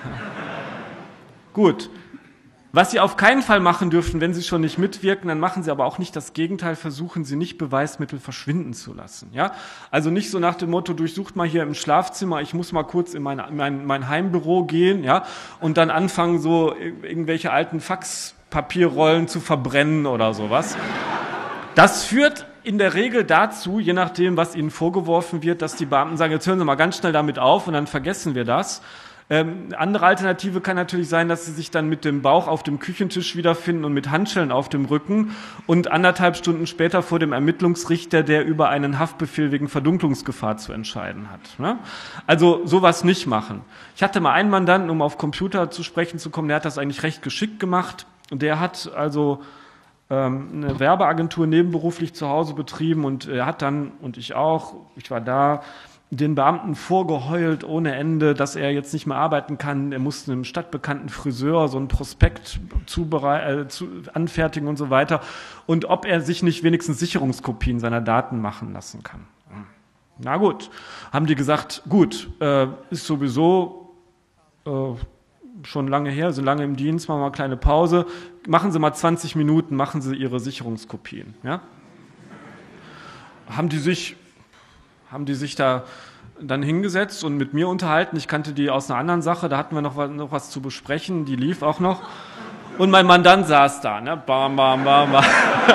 Gut. Was Sie auf keinen Fall machen dürfen, wenn Sie schon nicht mitwirken, dann machen Sie aber auch nicht das Gegenteil, versuchen Sie nicht Beweismittel verschwinden zu lassen. Ja? Also nicht so nach dem Motto, durchsucht mal hier im Schlafzimmer, ich muss mal kurz in mein, mein, mein Heimbüro gehen, ja, und dann anfangen, so irgendwelche alten Faxpapierrollen zu verbrennen oder sowas. Das führt in der Regel dazu, je nachdem, was Ihnen vorgeworfen wird, dass die Beamten sagen, jetzt hören Sie mal ganz schnell damit auf und dann vergessen wir das. Ähm, andere Alternative kann natürlich sein, dass Sie sich dann mit dem Bauch auf dem Küchentisch wiederfinden und mit Handschellen auf dem Rücken und anderthalb Stunden später vor dem Ermittlungsrichter, der über einen Haftbefehl wegen Verdunklungsgefahr zu entscheiden hat. Ne? Also sowas nicht machen. Ich hatte mal einen Mandanten, um auf Computer zu sprechen zu kommen, der hat das eigentlich recht geschickt gemacht. Und der hat also ähm, eine Werbeagentur nebenberuflich zu Hause betrieben und er hat dann, und ich auch, ich war da, den Beamten vorgeheult ohne Ende, dass er jetzt nicht mehr arbeiten kann. Er musste einem stadtbekannten Friseur so ein Prospekt zuberei- äh, zu, anfertigen und so weiter. Und ob er sich nicht wenigstens Sicherungskopien seiner Daten machen lassen kann. Na gut, haben die gesagt, gut, äh, ist sowieso äh, schon lange her, so lange im Dienst, machen wir mal eine kleine Pause. Machen Sie mal zwanzig Minuten, machen Sie Ihre Sicherungskopien. Ja? Haben die sich... haben die sich da dann hingesetzt und mit mir unterhalten. Ich kannte die aus einer anderen Sache, da hatten wir noch was, noch was zu besprechen, die lief auch noch. Und mein Mandant saß da, ne? Bam, bam, bam, bam.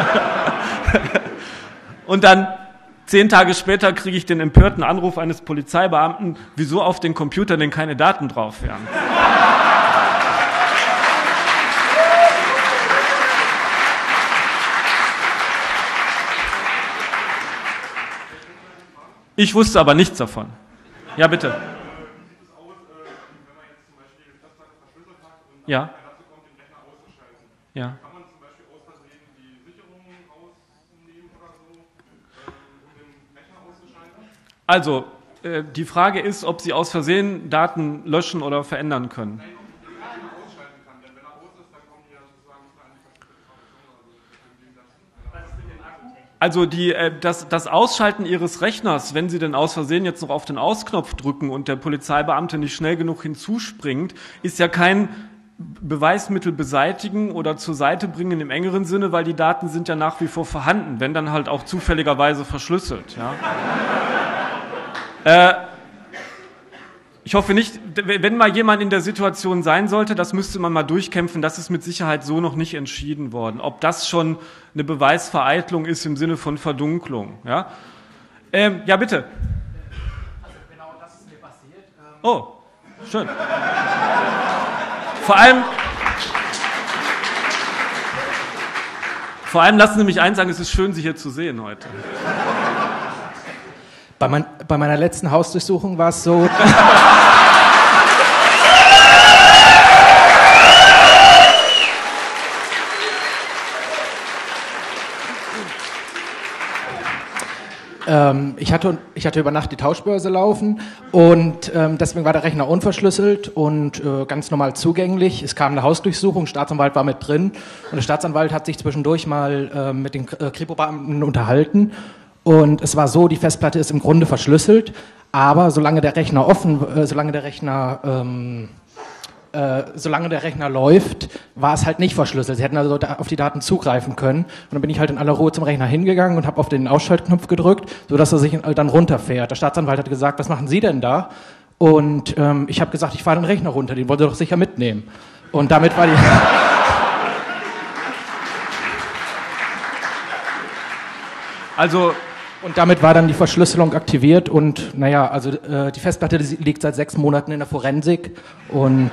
Und dann, zehn Tage später, kriege ich den empörten Anruf eines Polizeibeamten, wieso auf den Computer denn keine Daten drauf wären. Ich wusste aber nichts davon. Ja, bitte. Ja. Ja. Also, äh, die Frage ist, ob Sie aus Versehen Daten löschen oder verändern können. Also die, äh, das, das Ausschalten Ihres Rechners, wenn Sie denn aus Versehen jetzt noch auf den Ausknopf drücken und der Polizeibeamte nicht schnell genug hinzuspringt, ist ja kein Beweismittel beseitigen oder zur Seite bringen im engeren Sinne, weil die Daten sind ja nach wie vor vorhanden, wenn dann halt auch zufälligerweise verschlüsselt. Ja. äh, ich hoffe nicht, wenn mal jemand in der Situation sein sollte, das müsste man mal durchkämpfen, das ist mit Sicherheit so noch nicht entschieden worden. Ob das schon eine Beweisvereitlung ist im Sinne von Verdunklung. Ja, ähm, ja bitte. Also genau das ist mir passiert. Ähm Oh, schön. Vor allem, vor allem lassen Sie mich eins sagen, es ist schön, Sie hier zu sehen heute. Bei, mein, bei meiner letzten Hausdurchsuchung war es so... ähm, ich, hatte, ich hatte über Nacht die Tauschbörse laufen und ähm, deswegen war der Rechner unverschlüsselt und äh, ganz normal zugänglich. Es kam eine Hausdurchsuchung, Staatsanwalt war mit drin und der Staatsanwalt hat sich zwischendurch mal äh, mit den äh, Kripo-Beamten unterhalten. Und es war so, die Festplatte ist im Grunde verschlüsselt, aber solange der Rechner offen, äh, solange der Rechner, ähm, äh, solange der Rechner läuft, war es halt nicht verschlüsselt. Sie hätten also da auf die Daten zugreifen können. Und dann bin ich halt in aller Ruhe zum Rechner hingegangen und habe auf den Ausschaltknopf gedrückt, sodass er sich dann runterfährt. Der Staatsanwalt hat gesagt, was machen Sie denn da? Und ähm, ich habe gesagt, ich fahre den Rechner runter, den wollt ihr doch sicher mitnehmen. Und damit war die... Also Und damit war dann die Verschlüsselung aktiviert und naja, also äh, die Festplatte die liegt seit sechs Monaten in der Forensik und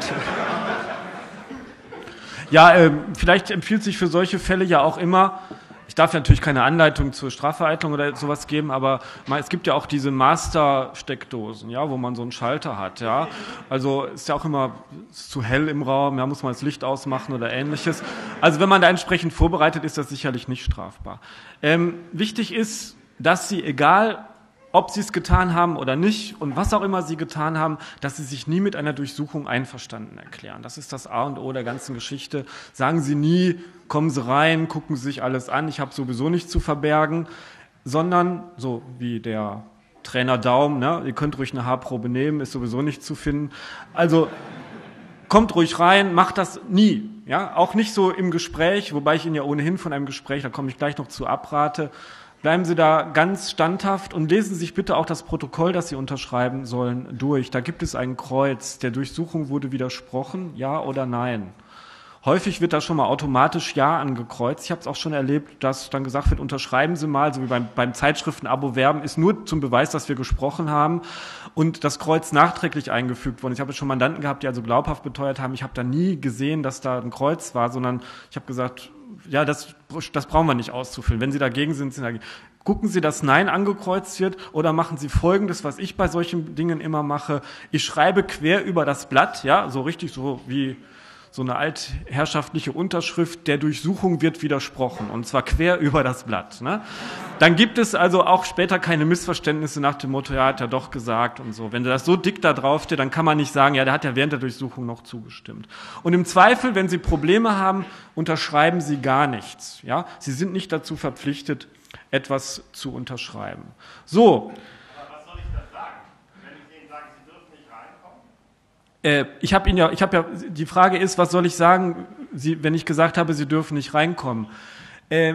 ja, äh, vielleicht empfiehlt sich für solche Fälle ja auch immer, ich darf ja natürlich keine Anleitung zur Strafvereitlung oder sowas geben, aber mal, es gibt ja auch diese Master-Steckdosen, ja, wo man so einen Schalter hat, ja. Also ist ja auch immer ist zu hell im Raum, ja, muss man das Licht ausmachen oder ähnliches. Also wenn man da entsprechend vorbereitet, ist das sicherlich nicht strafbar. Ähm, wichtig ist, dass Sie, egal ob Sie es getan haben oder nicht und was auch immer Sie getan haben, dass Sie sich nie mit einer Durchsuchung einverstanden erklären. Das ist das A und O der ganzen Geschichte. Sagen Sie nie, kommen Sie rein, gucken Sie sich alles an, ich habe sowieso nichts zu verbergen, sondern, so wie der Trainer Daum, ne, ihr könnt ruhig eine Haarprobe nehmen, ist sowieso nicht zu finden. Also kommt ruhig rein, macht das nie. Ja, auch nicht so im Gespräch, wobei ich Ihnen ja ohnehin von einem Gespräch, da komme ich gleich noch zu, abrate. Bleiben Sie da ganz standhaft und lesen Sie sich bitte auch das Protokoll, das Sie unterschreiben sollen, durch. Da gibt es ein Kreuz. Der Durchsuchung wurde widersprochen, ja oder nein. Häufig wird da schon mal automatisch Ja angekreuzt. Ich habe es auch schon erlebt, dass dann gesagt wird, unterschreiben Sie mal, so wie beim, beim Zeitschriften-Abo werben, ist nur zum Beweis, dass wir gesprochen haben und das Kreuz nachträglich eingefügt worden. Ich habe schon Mandanten gehabt, die also glaubhaft beteuert haben, ich habe da nie gesehen, dass da ein Kreuz war, sondern ich habe gesagt, ja, das, das brauchen wir nicht auszufüllen. Wenn Sie dagegen sind, sind Sie dagegen. Gucken Sie, dass Nein angekreuzt wird oder machen Sie Folgendes, was ich bei solchen Dingen immer mache. Ich schreibe quer über das Blatt, ja, so richtig so wie so eine altherrschaftliche Unterschrift, der Durchsuchung wird widersprochen, und zwar quer über das Blatt. Ne? Dann gibt es also auch später keine Missverständnisse nach dem Motto, ja, hat er doch gesagt und so. Wenn das so dick da drauf steht, dann kann man nicht sagen, ja, der hat ja während der Durchsuchung noch zugestimmt. Und im Zweifel, wenn Sie Probleme haben, unterschreiben Sie gar nichts. Ja? Sie sind nicht dazu verpflichtet, etwas zu unterschreiben. So. Ich habe Ihnen ja, ich habe ja, die Frage ist, was soll ich sagen, Sie, wenn ich gesagt habe, Sie dürfen nicht reinkommen? Äh,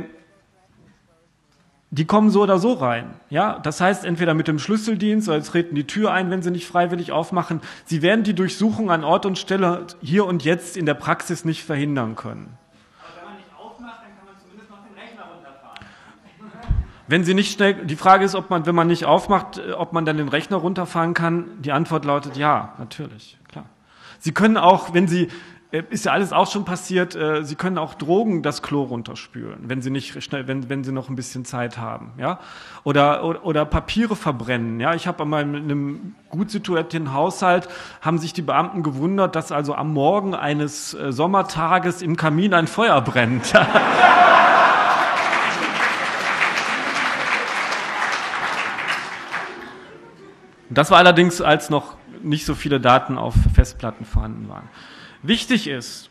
die kommen so oder so rein, ja. Das heißt, entweder mit dem Schlüsseldienst oder sie treten die Tür ein, wenn sie nicht freiwillig aufmachen. Sie werden die Durchsuchung an Ort und Stelle hier und jetzt in der Praxis nicht verhindern können. Aber wenn man nicht aufmacht, dann kann man zumindest noch den Rechner runterfahren. Wenn Sie nicht schnell, die Frage ist, ob man, wenn man nicht aufmacht, ob man dann den Rechner runterfahren kann. Die Antwort lautet ja, natürlich. Klar. Sie können auch, wenn Sie ist ja alles auch schon passiert. Äh, Sie können auch Drogen das Klo runterspülen, wenn Sie nicht schnell, wenn wenn Sie noch ein bisschen Zeit haben, ja, oder oder, oder Papiere verbrennen. Ja, ich habe einmal in einem gut situierten Haushalt haben sich die Beamten gewundert, dass also am Morgen eines äh, Sommertages im Kamin ein Feuer brennt. Das war allerdings, als noch nicht so viele Daten auf Festplatten vorhanden waren. Wichtig ist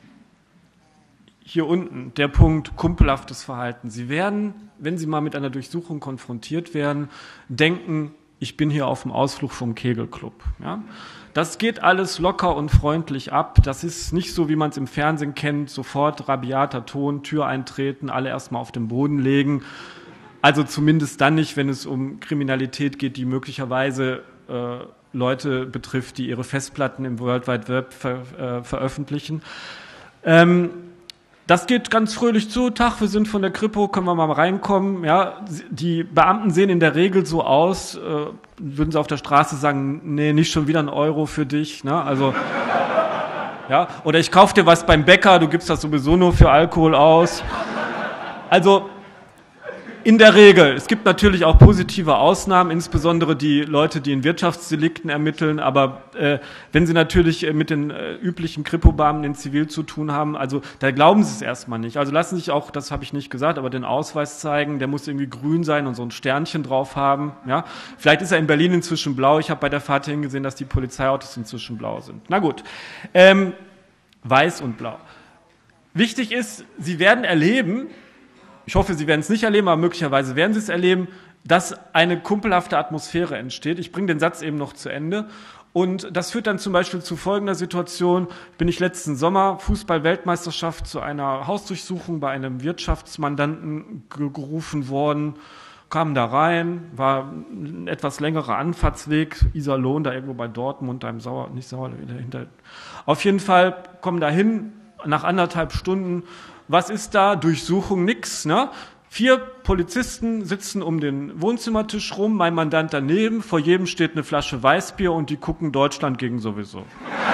hier unten der Punkt kumpelhaftes Verhalten. Sie werden, wenn Sie mal mit einer Durchsuchung konfrontiert werden, denken, ich bin hier auf dem Ausflug vom Kegelclub. Ja? Das geht alles locker und freundlich ab. Das ist nicht so, wie man es im Fernsehen kennt, sofort rabiater Ton, Tür eintreten, alle erstmal auf den Boden legen. Also zumindest dann nicht, wenn es um Kriminalität geht, die möglicherweise äh, Leute betrifft, die ihre Festplatten im World Wide Web ver, äh, veröffentlichen. Ähm, das geht ganz fröhlich zu. Tag, wir sind von der Kripo, können wir mal reinkommen. Ja, die Beamten sehen in der Regel so aus, äh, würden sie auf der Straße sagen, nee, nicht schon wieder ein Euro für dich. Ne? Also, ja, oder ich kaufe dir was beim Bäcker, du gibst das sowieso nur für Alkohol aus. Also in der Regel. Es gibt natürlich auch positive Ausnahmen, insbesondere die Leute, die in Wirtschaftsdelikten ermitteln, aber äh, wenn sie natürlich äh, mit den äh, üblichen Kripo-Beamten in Zivil zu tun haben, also da glauben sie es erstmal nicht. Also lassen sich auch, das habe ich nicht gesagt, aber den Ausweis zeigen, der muss irgendwie grün sein und so ein Sternchen drauf haben. Ja? Vielleicht ist er in Berlin inzwischen blau, ich habe bei der Fahrt hin gesehen, dass die Polizeiautos inzwischen blau sind. Na gut, ähm, weiß und blau. Wichtig ist, Sie werden erleben, ich hoffe, Sie werden es nicht erleben, aber möglicherweise werden Sie es erleben, dass eine kumpelhafte Atmosphäre entsteht. Ich bringe den Satz eben noch zu Ende. Und das führt dann zum Beispiel zu folgender Situation. Bin ich letzten Sommer Fußball-Weltmeisterschaft zu einer Hausdurchsuchung bei einem Wirtschaftsmandanten gerufen worden, kam da rein, war ein etwas längerer Anfahrtsweg, Iserlohn, da irgendwo bei Dortmund, da im Sauer, nicht Sauer, dahinter. Auf jeden Fall kommen da hin, nach anderthalb Stunden. Was ist da? Durchsuchung, nix, ne? Vier Polizisten sitzen um den Wohnzimmertisch rum, mein Mandant daneben, vor jedem steht eine Flasche Weißbier und die gucken Deutschland gegen sowieso. Ja.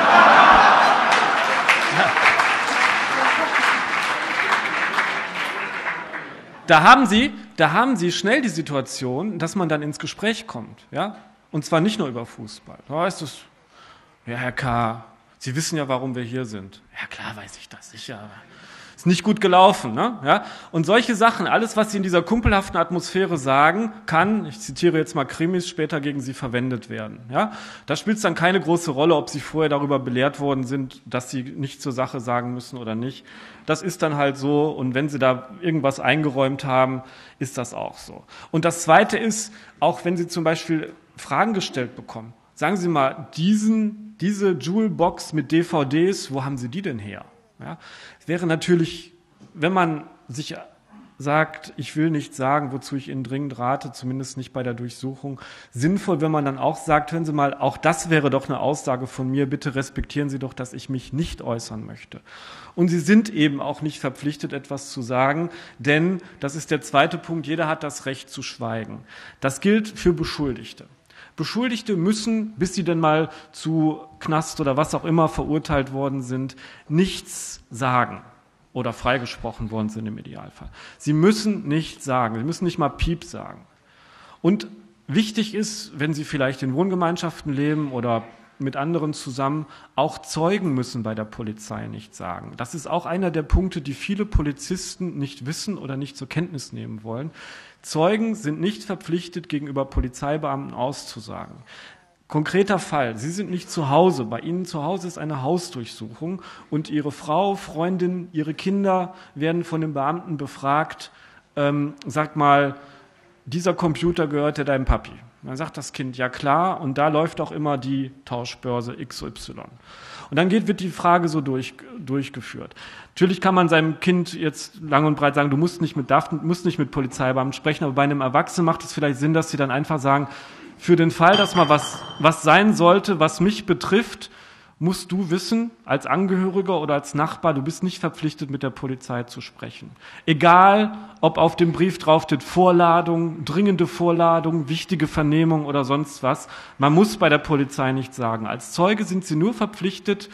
Da haben Sie, da haben Sie schnell die Situation, dass man dann ins Gespräch kommt, ja? Und zwar nicht nur über Fußball. Da heißt es, ja, Herr K., Sie wissen ja, warum wir hier sind. Ja, klar weiß ich das, sicher. Ist nicht gut gelaufen, ne? Ja? Und solche Sachen, alles, was Sie in dieser kumpelhaften Atmosphäre sagen, kann, ich zitiere jetzt mal Krimis, später gegen Sie verwendet werden. Ja? Da spielt es dann keine große Rolle, ob Sie vorher darüber belehrt worden sind, dass Sie nicht zur Sache sagen müssen oder nicht. Das ist dann halt so, und wenn Sie da irgendwas eingeräumt haben, ist das auch so. Und das Zweite ist, auch wenn Sie zum Beispiel Fragen gestellt bekommen, sagen Sie mal, diesen, diese Jewelbox mit D V Ds, wo haben Sie die denn her? Ja, es wäre natürlich, wenn man sich sagt, ich will nicht sagen, wozu ich Ihnen dringend rate, zumindest nicht bei der Durchsuchung, sinnvoll, wenn man dann auch sagt, hören Sie mal, auch das wäre doch eine Aussage von mir, bitte respektieren Sie doch, dass ich mich nicht äußern möchte. Und Sie sind eben auch nicht verpflichtet, etwas zu sagen, denn, das ist der zweite Punkt, jeder hat das Recht zu schweigen. Das gilt für Beschuldigte. Beschuldigte müssen, bis sie denn mal zu Knast oder was auch immer verurteilt worden sind, nichts sagen oder freigesprochen worden sind im Idealfall. Sie müssen nichts sagen, sie müssen nicht mal Piep sagen. Und wichtig ist, wenn Sie vielleicht in Wohngemeinschaften leben oder mit anderen zusammen, auch Zeugen müssen bei der Polizei nichts sagen. Das ist auch einer der Punkte, die viele Polizisten nicht wissen oder nicht zur Kenntnis nehmen wollen. Zeugen sind nicht verpflichtet, gegenüber Polizeibeamten auszusagen. Konkreter Fall, Sie sind nicht zu Hause, bei Ihnen zu Hause ist eine Hausdurchsuchung und Ihre Frau, Freundin, Ihre Kinder werden von den Beamten befragt, ähm, sagt mal, dieser Computer gehört ja deinem Papi. Dann sagt das Kind, ja klar, und da läuft auch immer die Tauschbörse X Y. Und dann geht, wird die Frage so durch, durchgeführt. Natürlich kann man seinem Kind jetzt lang und breit sagen, du musst nicht mit, darf, musst nicht mit Polizeibeamten sprechen, aber bei einem Erwachsenen macht es vielleicht Sinn, dass sie dann einfach sagen, für den Fall, dass mal was, was sein sollte, was mich betrifft, musst du wissen, als Angehöriger oder als Nachbar, du bist nicht verpflichtet, mit der Polizei zu sprechen. Egal, ob auf dem Brief draufsteht Vorladung, dringende Vorladung, wichtige Vernehmung oder sonst was, man muss bei der Polizei nichts sagen. Als Zeuge sind sie nur verpflichtet,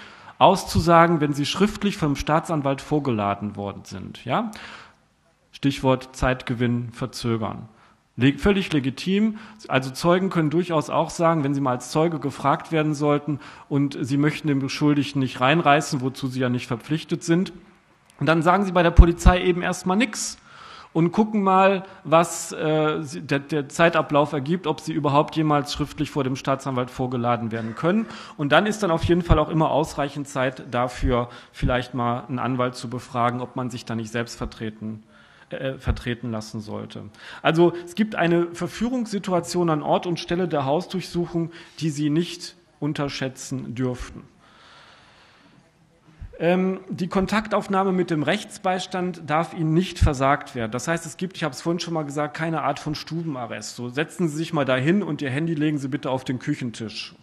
auszusagen, wenn sie schriftlich vom Staatsanwalt vorgeladen worden sind. Ja? Stichwort Zeitgewinn verzögern. Le- völlig legitim. Also Zeugen können durchaus auch sagen, wenn sie mal als Zeuge gefragt werden sollten und sie möchten den Beschuldigten nicht reinreißen, wozu sie ja nicht verpflichtet sind, und dann sagen sie bei der Polizei eben erstmal nichts und gucken mal, was äh, sie, der, der Zeitablauf ergibt, ob sie überhaupt jemals schriftlich vor dem Staatsanwalt vorgeladen werden können. Und dann ist dann auf jeden Fall auch immer ausreichend Zeit dafür, vielleicht mal einen Anwalt zu befragen, ob man sich da nicht selbst vertreten äh, vertreten lassen sollte. Also es gibt eine Verführungssituation an Ort und Stelle der Hausdurchsuchung, die Sie nicht unterschätzen dürften. Die Kontaktaufnahme mit dem Rechtsbeistand darf Ihnen nicht versagt werden. Das heißt, es gibt, ich habe es vorhin schon mal gesagt, keine Art von Stubenarrest. So, setzen Sie sich mal dahin und Ihr Handy legen Sie bitte auf den Küchentisch.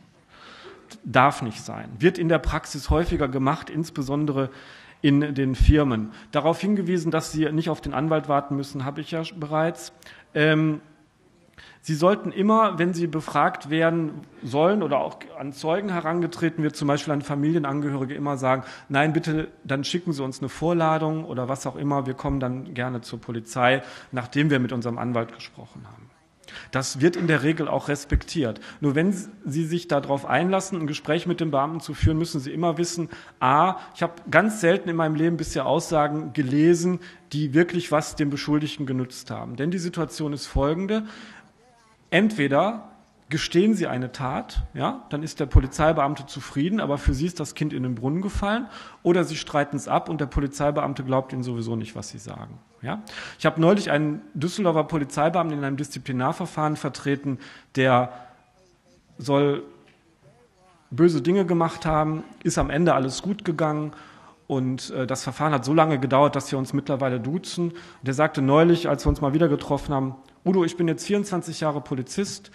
Darf nicht sein. Wird in der Praxis häufiger gemacht, insbesondere in den Firmen. Darauf hingewiesen, dass Sie nicht auf den Anwalt warten müssen, habe ich ja bereits. Ähm, Sie sollten immer, wenn Sie befragt werden sollen oder auch an Zeugen herangetreten wird, zum Beispiel an Familienangehörige, immer sagen, nein, bitte, dann schicken Sie uns eine Vorladung oder was auch immer, wir kommen dann gerne zur Polizei, nachdem wir mit unserem Anwalt gesprochen haben. Das wird in der Regel auch respektiert. Nur wenn Sie sich darauf einlassen, ein Gespräch mit dem Beamten zu führen, müssen Sie immer wissen, a, ich habe ganz selten in meinem Leben bisher Aussagen gelesen, die wirklich was dem Beschuldigten genützt haben. Denn die Situation ist folgende: Entweder gestehen Sie eine Tat, ja, dann ist der Polizeibeamte zufrieden, aber für Sie ist das Kind in den Brunnen gefallen, oder Sie streiten es ab und der Polizeibeamte glaubt Ihnen sowieso nicht, was Sie sagen. Ja. Ich habe neulich einen Düsseldorfer Polizeibeamten in einem Disziplinarverfahren vertreten, der soll böse Dinge gemacht haben, ist am Ende alles gut gegangen. Und äh, das Verfahren hat so lange gedauert, dass wir uns mittlerweile duzen. Und der sagte neulich, als wir uns mal wieder getroffen haben, Udo, ich bin jetzt vierundzwanzig Jahre Polizist.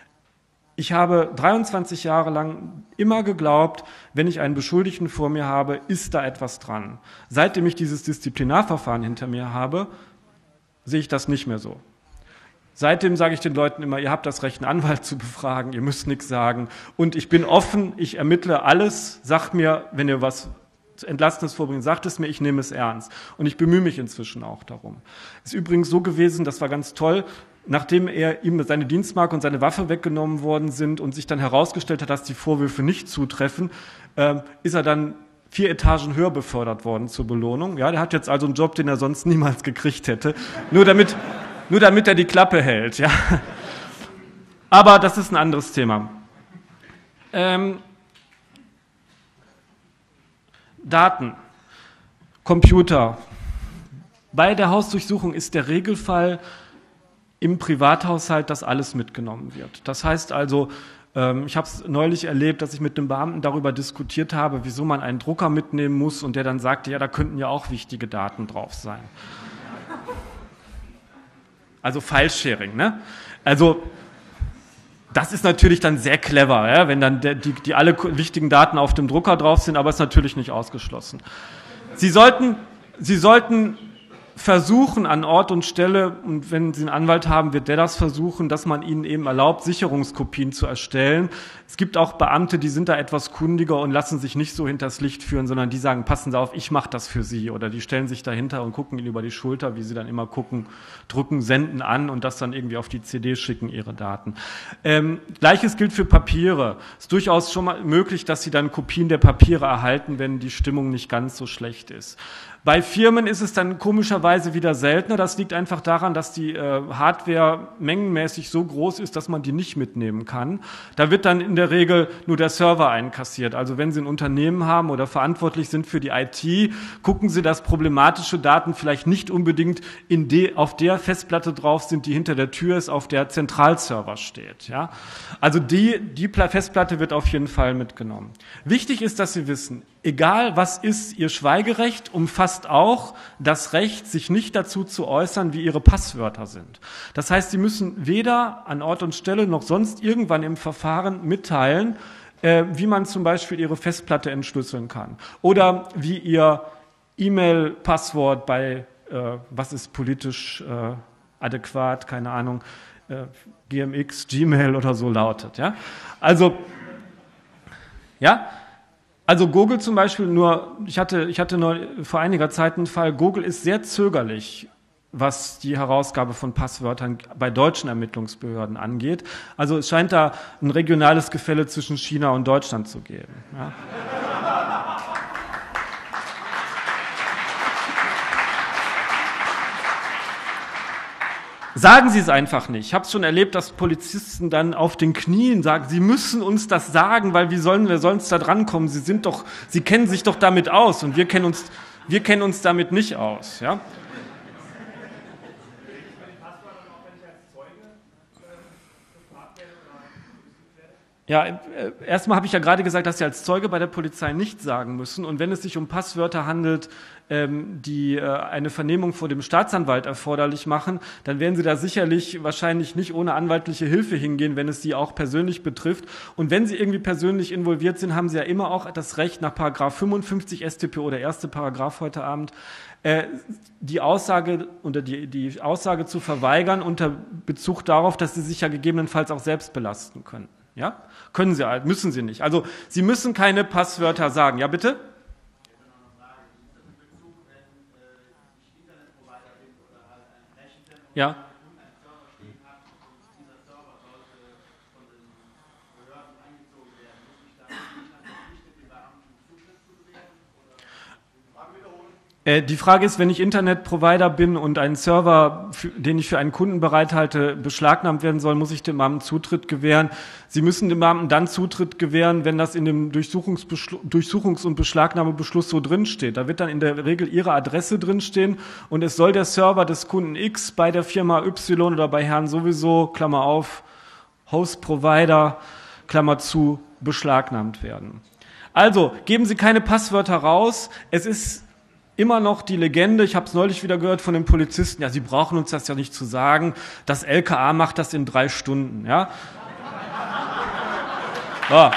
Ich habe dreiundzwanzig Jahre lang immer geglaubt, wenn ich einen Beschuldigten vor mir habe, ist da etwas dran. Seitdem ich dieses Disziplinarverfahren hinter mir habe, sehe ich das nicht mehr so. Seitdem sage ich den Leuten immer, ihr habt das Recht, einen Anwalt zu befragen, ihr müsst nichts sagen. Und ich bin offen, ich ermittle alles, sagt mir, wenn ihr was Entlastendes vorbringen, sagt es mir, ich nehme es ernst. Und ich bemühe mich inzwischen auch darum. Ist übrigens so gewesen, das war ganz toll, nachdem er ihm seine Dienstmarke und seine Waffe weggenommen worden sind und sich dann herausgestellt hat, dass die Vorwürfe nicht zutreffen, äh, ist er dann vier Etagen höher befördert worden zur Belohnung. Ja, der hat jetzt also einen Job, den er sonst niemals gekriegt hätte, nur damit, nur damit er die Klappe hält. Ja. Aber das ist ein anderes Thema. Ähm, Daten, Computer. Bei der Hausdurchsuchung ist der Regelfall im Privathaushalt, dass alles mitgenommen wird. Das heißt also, ich habe es neulich erlebt, dass ich mit einem Beamten darüber diskutiert habe, wieso man einen Drucker mitnehmen muss, und der dann sagte, ja, da könnten ja auch wichtige Daten drauf sein. Also File-Sharing, ne? Also das ist natürlich dann sehr clever, ja, wenn dann der, die, die alle wichtigen Daten auf dem Drucker drauf sind, aber ist natürlich nicht ausgeschlossen. Sie sollten, Sie sollten versuchen an Ort und Stelle, und wenn Sie einen Anwalt haben, wird der das versuchen, dass man ihnen eben erlaubt, Sicherungskopien zu erstellen. Es gibt auch Beamte, die sind da etwas kundiger und lassen sich nicht so hinters Licht führen, sondern die sagen, passen Sie auf, ich mache das für Sie. Oder die stellen sich dahinter und gucken ihnen über die Schulter, wie sie dann immer gucken, drücken, senden an und das dann irgendwie auf die C D schicken, ihre Daten. Ähm, Gleiches gilt für Papiere. Es ist durchaus schon mal möglich, dass Sie dann Kopien der Papiere erhalten, wenn die Stimmung nicht ganz so schlecht ist. Bei Firmen ist es dann komischerweise wieder seltener. Das liegt einfach daran, dass die äh, Hardware mengenmäßig so groß ist, dass man die nicht mitnehmen kann. Da wird dann in der Regel nur der Server einkassiert. Also wenn Sie ein Unternehmen haben oder verantwortlich sind für die I T, gucken Sie, dass problematische Daten vielleicht nicht unbedingt in de, auf der Festplatte drauf sind, die hinter der Tür ist, auf der Zentralserver steht. Ja? Also die, die Festplatte wird auf jeden Fall mitgenommen. Wichtig ist, dass Sie wissen, egal was ist, Ihr Schweigerecht umfasst auch das Recht, sich nicht dazu zu äußern, wie Ihre Passwörter sind. Das heißt, Sie müssen weder an Ort und Stelle noch sonst irgendwann im Verfahren mitteilen, äh, wie man zum Beispiel Ihre Festplatte entschlüsseln kann oder wie Ihr E-Mail-Passwort bei, äh, was ist politisch äh, adäquat, keine Ahnung, äh, G M X, Gmail oder so lautet. Ja? Also, ja, Also Google zum Beispiel, nur ich hatte, ich hatte nur vor einiger Zeit einen Fall, Google ist sehr zögerlich, was die Herausgabe von Passwörtern bei deutschen Ermittlungsbehörden angeht. Also es scheint da ein regionales Gefälle zwischen China und Deutschland zu geben. Ja. Sagen Sie es einfach nicht. Ich habe es schon erlebt, dass Polizisten dann auf den Knien sagen, Sie müssen uns das sagen, weil wie sollen wir sonst da drankommen? Sie sind doch, Sie kennen sich doch damit aus und wir kennen uns, wir kennen uns damit nicht aus. Ja? Ja, äh, erstmal habe ich ja gerade gesagt, dass Sie als Zeuge bei der Polizei nichts sagen müssen. Und wenn es sich um Passwörter handelt, ähm, die äh, eine Vernehmung vor dem Staatsanwalt erforderlich machen, dann werden Sie da sicherlich wahrscheinlich nicht ohne anwaltliche Hilfe hingehen, wenn es Sie auch persönlich betrifft. Und wenn Sie irgendwie persönlich involviert sind, haben Sie ja immer auch das Recht, nach Paragraph fünfundfünfzig S t p O, der erste Paragraph heute Abend, äh, die Aussage oder die, die Aussage zu verweigern unter Bezug darauf, dass Sie sich ja gegebenenfalls auch selbst belasten können. Ja? Können Sie halt, müssen Sie nicht. Also Sie müssen keine Passwörter sagen. Ja, bitte? Ja. Die Frage ist, wenn ich Internetprovider bin und einen Server, für, den ich für einen Kunden bereithalte, beschlagnahmt werden soll, muss ich dem Beamten Zutritt gewähren. Sie müssen dem Beamten dann Zutritt gewähren, wenn das in dem Durchsuchungs- und Beschlagnahmebeschluss so drinsteht. Da wird dann in der Regel Ihre Adresse drinstehen und es soll der Server des Kunden X bei der Firma Y oder bei Herrn sowieso, Klammer auf, Host Provider, Klammer zu, beschlagnahmt werden. Also, geben Sie keine Passwörter raus. Es ist immer noch die Legende, ich habe es neulich wieder gehört von den Polizisten, ja, Sie brauchen uns das ja nicht zu sagen, das L K A macht das in drei Stunden. Ja? So.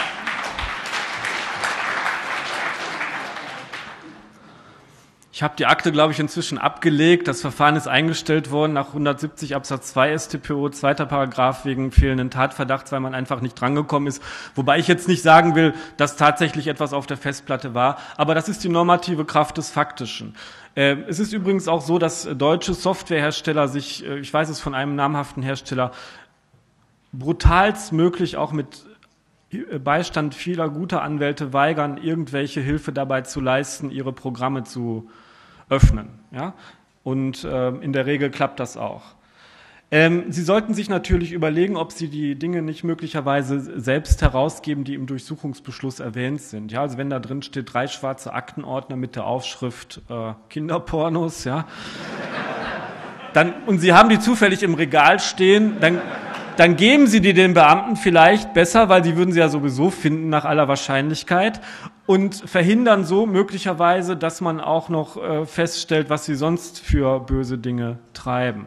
Ich habe die Akte, glaube ich, inzwischen abgelegt. Das Verfahren ist eingestellt worden nach hundertsiebzig Absatz zwei S t p O, zweiter Paragraph wegen fehlenden Tatverdachts, weil man einfach nicht drangekommen ist. Wobei ich jetzt nicht sagen will, dass tatsächlich etwas auf der Festplatte war. Aber das ist die normative Kraft des Faktischen. Äh, es ist übrigens auch so, dass deutsche Softwarehersteller sich, äh, ich weiß es von einem namhaften Hersteller, brutalstmöglich auch mit Beistand vieler guter Anwälte weigern, irgendwelche Hilfe dabei zu leisten, ihre Programme zu öffnen. Ja? Und äh, in der Regel klappt das auch. Ähm, Sie sollten sich natürlich überlegen, ob Sie die Dinge nicht möglicherweise selbst herausgeben, die im Durchsuchungsbeschluss erwähnt sind. Ja? Also wenn da drin steht, drei schwarze Aktenordner mit der Aufschrift äh, Kinderpornos, ja, dann, und Sie haben die zufällig im Regal stehen, dann dann geben Sie die den Beamten vielleicht besser, weil die würden sie ja sowieso finden nach aller Wahrscheinlichkeit und verhindern so möglicherweise, dass man auch noch äh, feststellt, was sie sonst für böse Dinge treiben.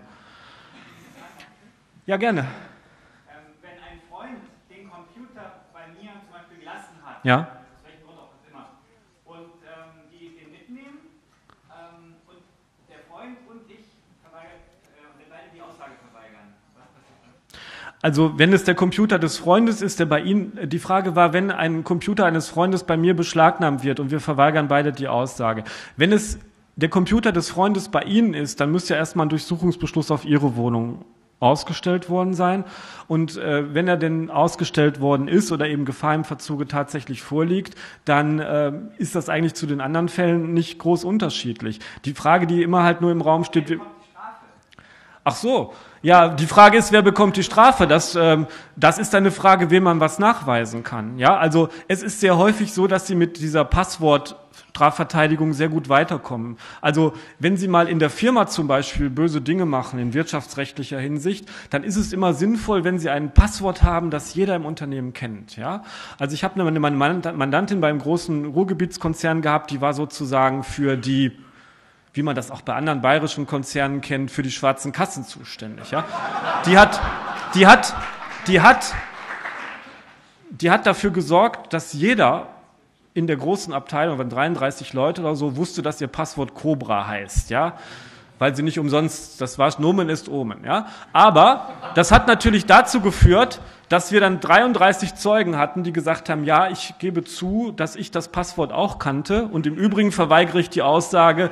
Ja, gerne. Ähm, wenn ein Freund den Computer bei mir zum Beispiel gelassen hat, ja. aus welchem Grund auch immer, und ähm, die den mitnehmen ähm, und der Freund und ich verweigern, äh, wir beide die Aussage verweigern. Was passiert dann? Also wenn es der Computer des Freundes ist, der bei Ihnen, die Frage war, wenn ein Computer eines Freundes bei mir beschlagnahmt wird und wir verweigern beide die Aussage. Wenn es der Computer des Freundes bei Ihnen ist, dann müsste ja erstmal ein Durchsuchungsbeschluss auf Ihre Wohnung ausgestellt worden sein. Und äh, wenn er denn ausgestellt worden ist oder eben Gefahr im Verzuge tatsächlich vorliegt, dann äh, ist das eigentlich zu den anderen Fällen nicht groß unterschiedlich. Die Frage, die immer halt nur im Raum steht... Wie, ach so, ja, die Frage ist, wer bekommt die Strafe? Das, ähm, das ist eine Frage, wem man was nachweisen kann. Ja, also es ist sehr häufig so, dass Sie mit dieser Passwort-Strafverteidigung sehr gut weiterkommen. Also wenn Sie mal in der Firma zum Beispiel böse Dinge machen in wirtschaftsrechtlicher Hinsicht, dann ist es immer sinnvoll, wenn Sie ein Passwort haben, das jeder im Unternehmen kennt. Ja, also ich habe eine Mandantin beim großen Ruhrgebietskonzern gehabt, die war sozusagen für die, wie man das auch bei anderen bayerischen Konzernen kennt, für die schwarzen Kassen zuständig. Ja? Die hat, die hat, die hat, die hat dafür gesorgt, dass jeder in der großen Abteilung, wenn dreiunddreißig Leute oder so, wusste, dass ihr Passwort Cobra heißt. Ja? weil sie nicht umsonst, das war Nomen ist Omen, ja. Aber das hat natürlich dazu geführt, dass wir dann dreiunddreißig Zeugen hatten, die gesagt haben, ja, ich gebe zu, dass ich das Passwort auch kannte und im Übrigen verweigere ich die Aussage,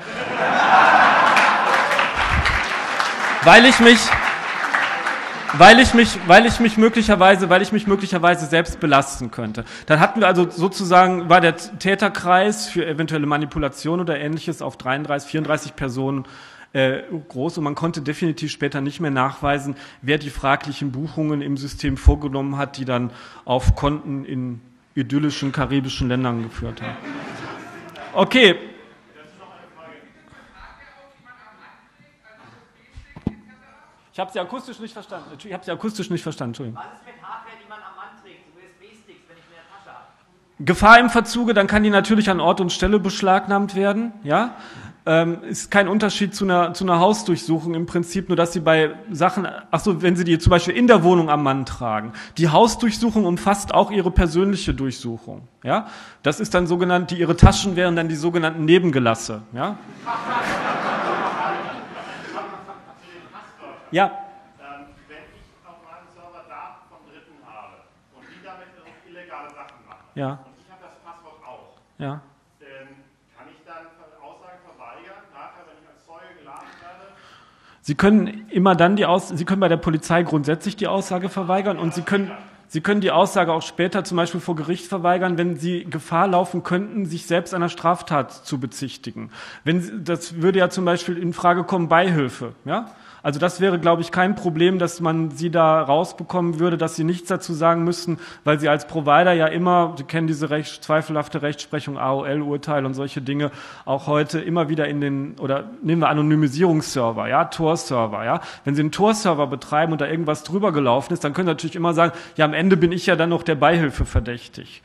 weil ich mich, weil ich mich, weil ich mich möglicherweise, weil ich mich möglicherweise selbst belasten könnte. Dann hatten wir also sozusagen, war der Täterkreis für eventuelle Manipulation oder Ähnliches auf dreiunddreißig, vierunddreißig Personen Äh, groß und man konnte definitiv später nicht mehr nachweisen, wer die fraglichen Buchungen im System vorgenommen hat, die dann auf Konten in idyllischen karibischen Ländern geführt haben. Okay. Ich habe Sie akustisch nicht verstanden. Ich habe Sie akustisch nicht verstanden. Entschuldigung. Was ist mit Hardware, die man am Mann trägt, so U S B-Sticks, wenn ich in der Tasche habe? Gefahr im Verzuge, dann kann die natürlich an Ort und Stelle beschlagnahmt werden, ja. Ähm, ist kein Unterschied zu einer, zu einer Hausdurchsuchung im Prinzip, nur dass Sie bei Sachen, ach so, wenn Sie die zum Beispiel in der Wohnung am Mann tragen. Die Hausdurchsuchung umfasst auch Ihre persönliche Durchsuchung, ja. Das ist dann sogenannt, die Ihre Taschen wären dann die sogenannten Nebengelasse, ja. Ja. Ähm, wenn ich auf meinem Server Daten von Dritten habe und die damit illegale Sachen machen, Ja. und ich habe das Passwort auch, Ja. ähm, kann ich dann Aussagen verweigern, nachher, wenn ich als Zeuge geladen werde? Sie können immer dann die Aus, Sie können bei der Polizei grundsätzlich die Aussage verweigern und Sie können, Sie können die Aussage auch später zum Beispiel vor Gericht verweigern, wenn Sie Gefahr laufen könnten, sich selbst einer Straftat zu bezichtigen. Wenn Sie, das würde ja zum Beispiel in Frage kommen, Beihilfe, ja? Also das wäre, glaube ich, kein Problem, dass man Sie da rausbekommen würde, dass Sie nichts dazu sagen müssten, weil Sie als Provider ja immer, Sie kennen diese recht, zweifelhafte Rechtsprechung, A O L-Urteil und solche Dinge, auch heute immer wieder in den, oder nehmen wir Anonymisierungsserver, ja, Tor-Server, ja. Wenn Sie einen Tor-Server betreiben und da irgendwas drüber gelaufen ist, dann können Sie natürlich immer sagen, ja, am Ende bin ich ja dann noch der Beihilfe verdächtig.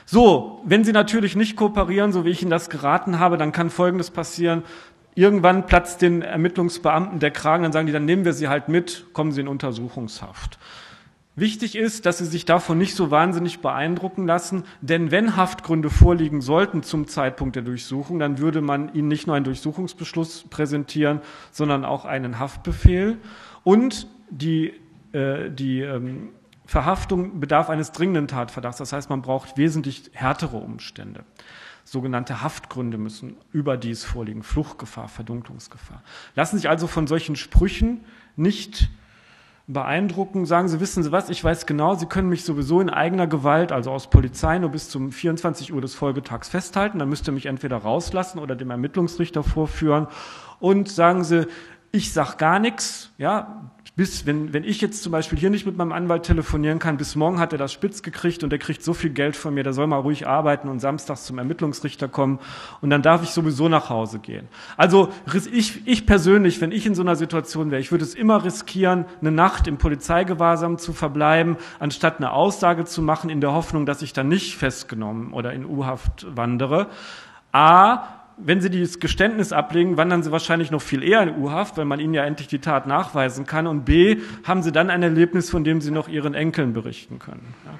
So, wenn Sie natürlich nicht kooperieren, so wie ich Ihnen das geraten habe, dann kann Folgendes passieren. Irgendwann platzt den Ermittlungsbeamten der Kragen, dann sagen die, dann nehmen wir Sie halt mit, kommen Sie in Untersuchungshaft. Wichtig ist, dass Sie sich davon nicht so wahnsinnig beeindrucken lassen, denn wenn Haftgründe vorliegen sollten zum Zeitpunkt der Durchsuchung, dann würde man Ihnen nicht nur einen Durchsuchungsbeschluss präsentieren, sondern auch einen Haftbefehl. Und die, äh, die ähm, Verhaftung bedarf eines dringenden Tatverdachts, das heißt, man braucht wesentlich härtere Umstände. Sogenannte Haftgründe müssen überdies vorliegen, Fluchtgefahr, Verdunklungsgefahr. Lassen Sie sich also von solchen Sprüchen nicht beeindrucken, sagen Sie, wissen Sie was, ich weiß genau, Sie können mich sowieso in eigener Gewalt, also aus Polizei, nur bis zum vierundzwanzig Uhr des Folgetags festhalten, dann müsst ihr mich entweder rauslassen oder dem Ermittlungsrichter vorführen und sagen Sie, ich sag gar nichts, ja, bis, wenn, wenn ich jetzt zum Beispiel hier nicht mit meinem Anwalt telefonieren kann, bis morgen hat er das spitz gekriegt und er kriegt so viel Geld von mir, der soll mal ruhig arbeiten und samstags zum Ermittlungsrichter kommen und dann darf ich sowieso nach Hause gehen. Also ich, ich persönlich, wenn ich in so einer Situation wäre, ich würde es immer riskieren, eine Nacht im Polizeigewahrsam zu verbleiben, anstatt eine Aussage zu machen, in der Hoffnung, dass ich dann nicht festgenommen oder in U-Haft wandere. A, wenn Sie dieses Geständnis ablegen, wandern Sie wahrscheinlich noch viel eher in U-Haft, weil man Ihnen ja endlich die Tat nachweisen kann. Und B, haben Sie dann ein Erlebnis, von dem Sie noch Ihren Enkeln berichten können. Ja.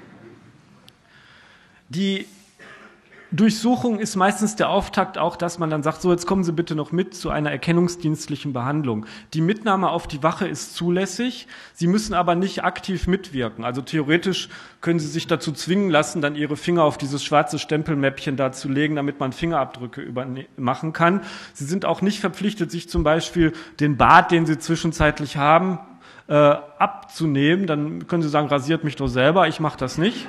Die Durchsuchung ist meistens der Auftakt auch, dass man dann sagt, so, jetzt kommen Sie bitte noch mit zu einer erkennungsdienstlichen Behandlung. Die Mitnahme auf die Wache ist zulässig, Sie müssen aber nicht aktiv mitwirken. Also theoretisch können Sie sich dazu zwingen lassen, dann Ihre Finger auf dieses schwarze Stempelmäppchen da zu legen, damit man Fingerabdrücke überne- machen kann. Sie sind auch nicht verpflichtet, sich zum Beispiel den Bart, den Sie zwischenzeitlich haben, äh, abzunehmen. Dann können Sie sagen, rasiert mich doch selber, ich mache das nicht.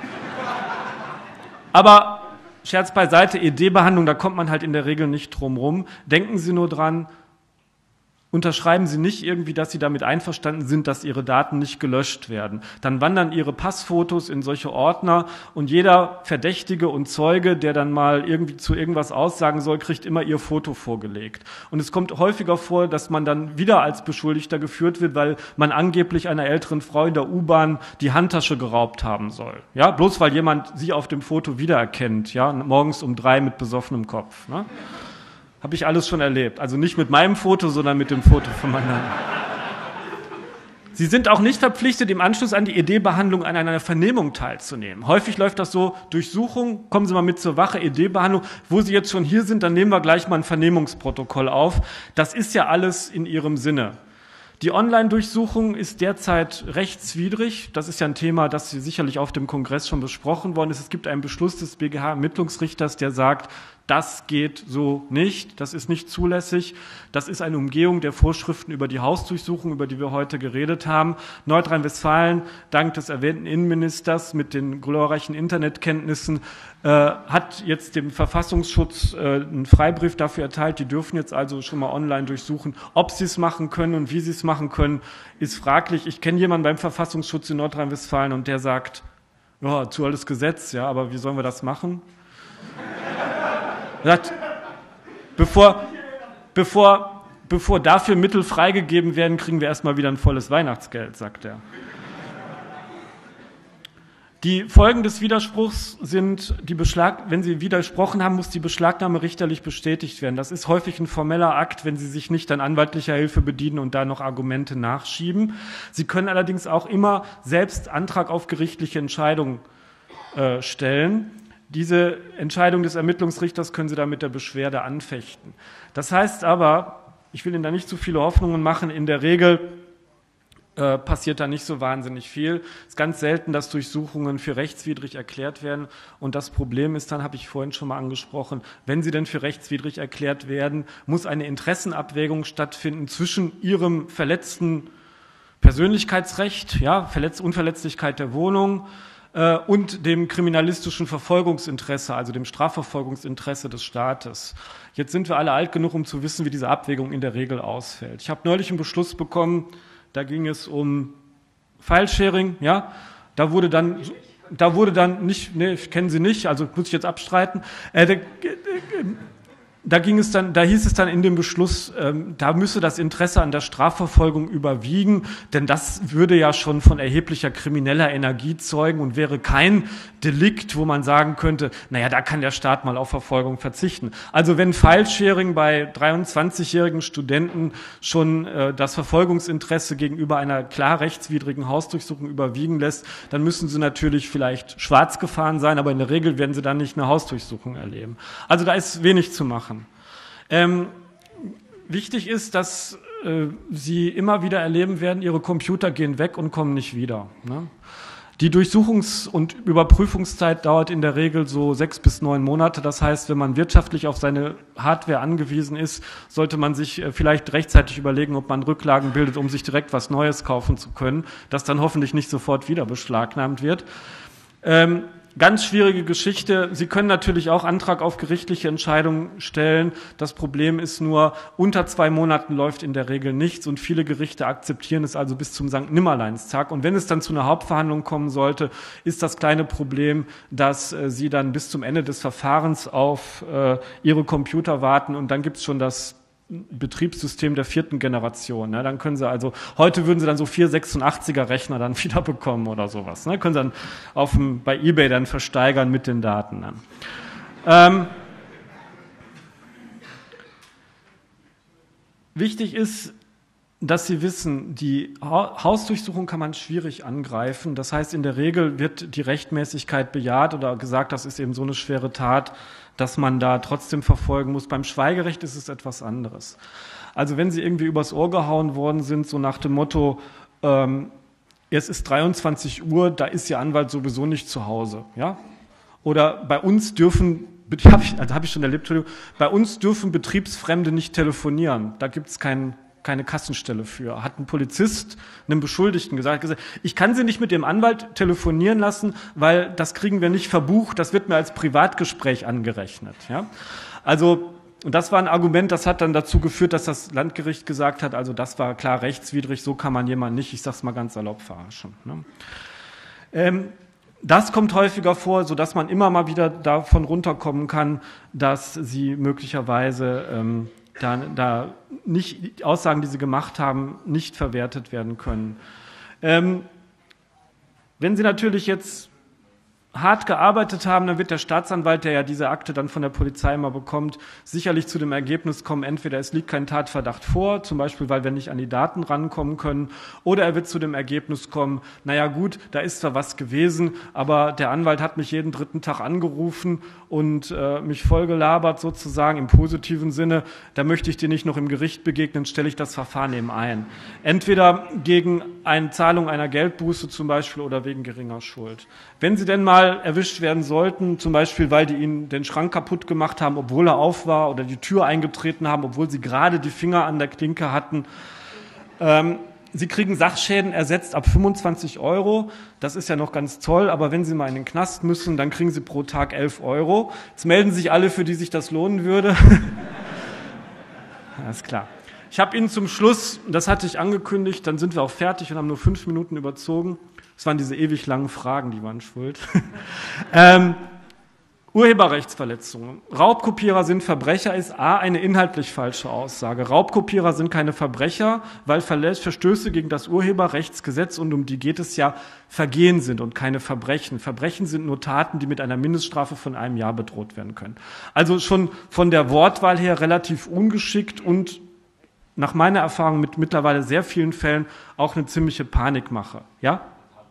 Aber Scherz beiseite, E D-Behandlung, da kommt man halt in der Regel nicht drum rum. Denken Sie nur dran, unterschreiben Sie nicht irgendwie, dass Sie damit einverstanden sind, dass Ihre Daten nicht gelöscht werden. Dann wandern Ihre Passfotos in solche Ordner und jeder Verdächtige und Zeuge, der dann mal irgendwie zu irgendwas aussagen soll, kriegt immer Ihr Foto vorgelegt. Und es kommt häufiger vor, dass man dann wieder als Beschuldigter geführt wird, weil man angeblich einer älteren Frau in der U-Bahn die Handtasche geraubt haben soll. Ja, bloß weil jemand Sie auf dem Foto wiedererkennt, ja, morgens um drei mit besoffenem Kopf, ne? Habe ich alles schon erlebt. Also nicht mit meinem Foto, sondern mit dem Foto von meiner. Sie sind auch nicht verpflichtet, im Anschluss an die E D-Behandlung an einer Vernehmung teilzunehmen. Häufig läuft das so, Durchsuchung, kommen Sie mal mit zur Wache, E D-Behandlung. Wo Sie jetzt schon hier sind, dann nehmen wir gleich mal ein Vernehmungsprotokoll auf. Das ist ja alles in Ihrem Sinne. Die Online-Durchsuchung ist derzeit rechtswidrig. Das ist ja ein Thema, das sicherlich auf dem Kongress schon besprochen worden ist. Es gibt einen Beschluss des B G H-Ermittlungsrichters, der sagt, das geht so nicht, das ist nicht zulässig, das ist eine Umgehung der Vorschriften über die Hausdurchsuchung, über die wir heute geredet haben. Nordrhein-Westfalen, dank des erwähnten Innenministers mit den glorreichen Internetkenntnissen, äh, hat jetzt dem Verfassungsschutz äh, einen Freibrief dafür erteilt, die dürfen jetzt also schon mal online durchsuchen. Ob sie es machen können und wie sie es machen können, ist fraglich. Ich kenne jemanden beim Verfassungsschutz in Nordrhein-Westfalen und der sagt, ja, zu alles Gesetz, ja, aber wie sollen wir das machen? Sagt, bevor, bevor, bevor dafür Mittel freigegeben werden, kriegen wir erstmal wieder ein volles Weihnachtsgeld, sagt er. Die Folgen des Widerspruchs sind, die Beschlag, wenn Sie widersprochen haben, muss die Beschlagnahme richterlich bestätigt werden. Das ist häufig ein formeller Akt, wenn Sie sich nicht an anwaltlicher Hilfe bedienen und da noch Argumente nachschieben. Sie können allerdings auch immer selbst Antrag auf gerichtliche Entscheidung äh, stellen. Diese Entscheidung des Ermittlungsrichters können Sie dann mit der Beschwerde anfechten. Das heißt aber, ich will Ihnen da nicht zu viele Hoffnungen machen, in der Regel äh, passiert da nicht so wahnsinnig viel. Es ist ganz selten, dass Durchsuchungen für rechtswidrig erklärt werden. Und das Problem ist dann, habe ich vorhin schon mal angesprochen, wenn sie denn für rechtswidrig erklärt werden, muss eine Interessenabwägung stattfinden zwischen Ihrem verletzten Persönlichkeitsrecht, ja, Verletz- Unverletzlichkeit der Wohnung, und dem kriminalistischen Verfolgungsinteresse, also dem Strafverfolgungsinteresse des Staates. Jetzt sind wir alle alt genug, um zu wissen, wie diese Abwägung in der Regel ausfällt. Ich habe neulich einen Beschluss bekommen, da ging es um File-Sharing, ja, da wurde dann, da wurde dann nicht, ne, kennen Sie nicht, also muss ich jetzt abstreiten, äh, da, Da ging es dann, da hieß es dann in dem Beschluss, ähm, da müsse das Interesse an der Strafverfolgung überwiegen, denn das würde ja schon von erheblicher krimineller Energie zeugen und wäre kein Delikt, wo man sagen könnte, naja, da kann der Staat mal auf Verfolgung verzichten. Also wenn File-Sharing bei dreiundzwanzigjährigen Studenten schon äh, das Verfolgungsinteresse gegenüber einer klar rechtswidrigen Hausdurchsuchung überwiegen lässt, dann müssen sie natürlich vielleicht schwarz gefahren sein, aber in der Regel werden sie dann nicht eine Hausdurchsuchung erleben. Also da ist wenig zu machen. Ähm, wichtig ist, dass äh, Sie immer wieder erleben werden, Ihre Computer gehen weg und kommen nicht wieder. Ne? Die Durchsuchungs- und Überprüfungszeit dauert in der Regel so sechs bis neun Monate. Das heißt, wenn man wirtschaftlich auf seine Hardware angewiesen ist, sollte man sich äh, vielleicht rechtzeitig überlegen, ob man Rücklagen bildet, um sich direkt was Neues kaufen zu können, das dann hoffentlich nicht sofort wieder beschlagnahmt wird. Ähm, Ganz schwierige Geschichte. Sie können natürlich auch Antrag auf gerichtliche Entscheidung stellen. Das Problem ist nur, unter zwei Monaten läuft in der Regel nichts und viele Gerichte akzeptieren es also bis zum Sankt Nimmerleinstag. Und wenn es dann zu einer Hauptverhandlung kommen sollte, ist das kleine Problem, dass äh, Sie dann bis zum Ende des Verfahrens auf äh, Ihre Computer warten und dann gibt es schon das Betriebssystem der vierten Generation. Ne? Dann können Sie also, heute würden Sie dann so vier sechsundachtziger Rechner dann wieder bekommen oder sowas. Ne? Können Sie dann auf dem, bei eBay dann versteigern mit den Daten. Ne? Ähm, wichtig ist, dass Sie wissen, die Hausdurchsuchung kann man schwierig angreifen. Das heißt, in der Regel wird die Rechtmäßigkeit bejaht oder gesagt, das ist eben so eine schwere Tat, dass man da trotzdem verfolgen muss. Beim Schweigerecht ist es etwas anderes. Also wenn Sie irgendwie übers Ohr gehauen worden sind, so nach dem Motto, ähm, es ist dreiundzwanzig Uhr, da ist Ihr Anwalt sowieso nicht zu Hause. Ja? Oder bei uns dürfen, hab ich, also habe ich schon erlebt, Entschuldigung, bei uns dürfen Betriebsfremde nicht telefonieren. Da gibt es keinen keine Kassenstelle für. Hat ein Polizist einem Beschuldigten gesagt, gesagt, ich kann Sie nicht mit dem Anwalt telefonieren lassen, weil das kriegen wir nicht verbucht, das wird mir als Privatgespräch angerechnet. Ja? Also, und das war ein Argument, das hat dann dazu geführt, dass das Landgericht gesagt hat, also das war klar rechtswidrig, so kann man jemanden nicht, ich sag's mal ganz salopp, verarschen. Ne? Ähm, Das kommt häufiger vor, sodass man immer mal wieder davon runterkommen kann, dass Sie möglicherweise ähm, Da, da nicht, die Aussagen, die Sie gemacht haben, nicht verwertet werden können. Ähm, wenn Sie natürlich jetzt hart gearbeitet haben, dann wird der Staatsanwalt, der ja diese Akte dann von der Polizei immer bekommt, sicherlich zu dem Ergebnis kommen, entweder es liegt kein Tatverdacht vor, zum Beispiel, weil wir nicht an die Daten rankommen können, oder er wird zu dem Ergebnis kommen, naja gut, da ist zwar was gewesen, aber der Anwalt hat mich jeden dritten Tag angerufen und äh, mich vollgelabert sozusagen im positiven Sinne, da möchte ich dir nicht noch im Gericht begegnen, stelle ich das Verfahren eben ein. Entweder gegen eine Zahlung einer Geldbuße zum Beispiel oder wegen geringer Schuld. Wenn Sie denn mal erwischt werden sollten, zum Beispiel, weil die Ihnen den Schrank kaputt gemacht haben, obwohl er auf war, oder die Tür eingetreten haben, obwohl Sie gerade die Finger an der Klinke hatten, ähm, Sie kriegen Sachschäden ersetzt ab fünfundzwanzig Euro. Das ist ja noch ganz toll, aber wenn Sie mal in den Knast müssen, dann kriegen Sie pro Tag elf Euro. Jetzt melden sich alle, für die sich das lohnen würde. Alles klar. Ich habe Ihnen zum Schluss, das hatte ich angekündigt, dann sind wir auch fertig und haben nur fünf Minuten überzogen. Das waren diese ewig langen Fragen, die waren schuld. ähm, Urheberrechtsverletzungen. Raubkopierer sind Verbrecher ist A, eine inhaltlich falsche Aussage. Raubkopierer sind keine Verbrecher, weil Verstöße gegen das Urheberrechtsgesetz, und um die geht es ja, Vergehen sind und keine Verbrechen. Verbrechen sind nur Taten, die mit einer Mindeststrafe von einem Jahr bedroht werden können. Also schon von der Wortwahl her relativ ungeschickt und nach meiner Erfahrung mit mittlerweile sehr vielen Fällen auch eine ziemliche Panikmache. Ja?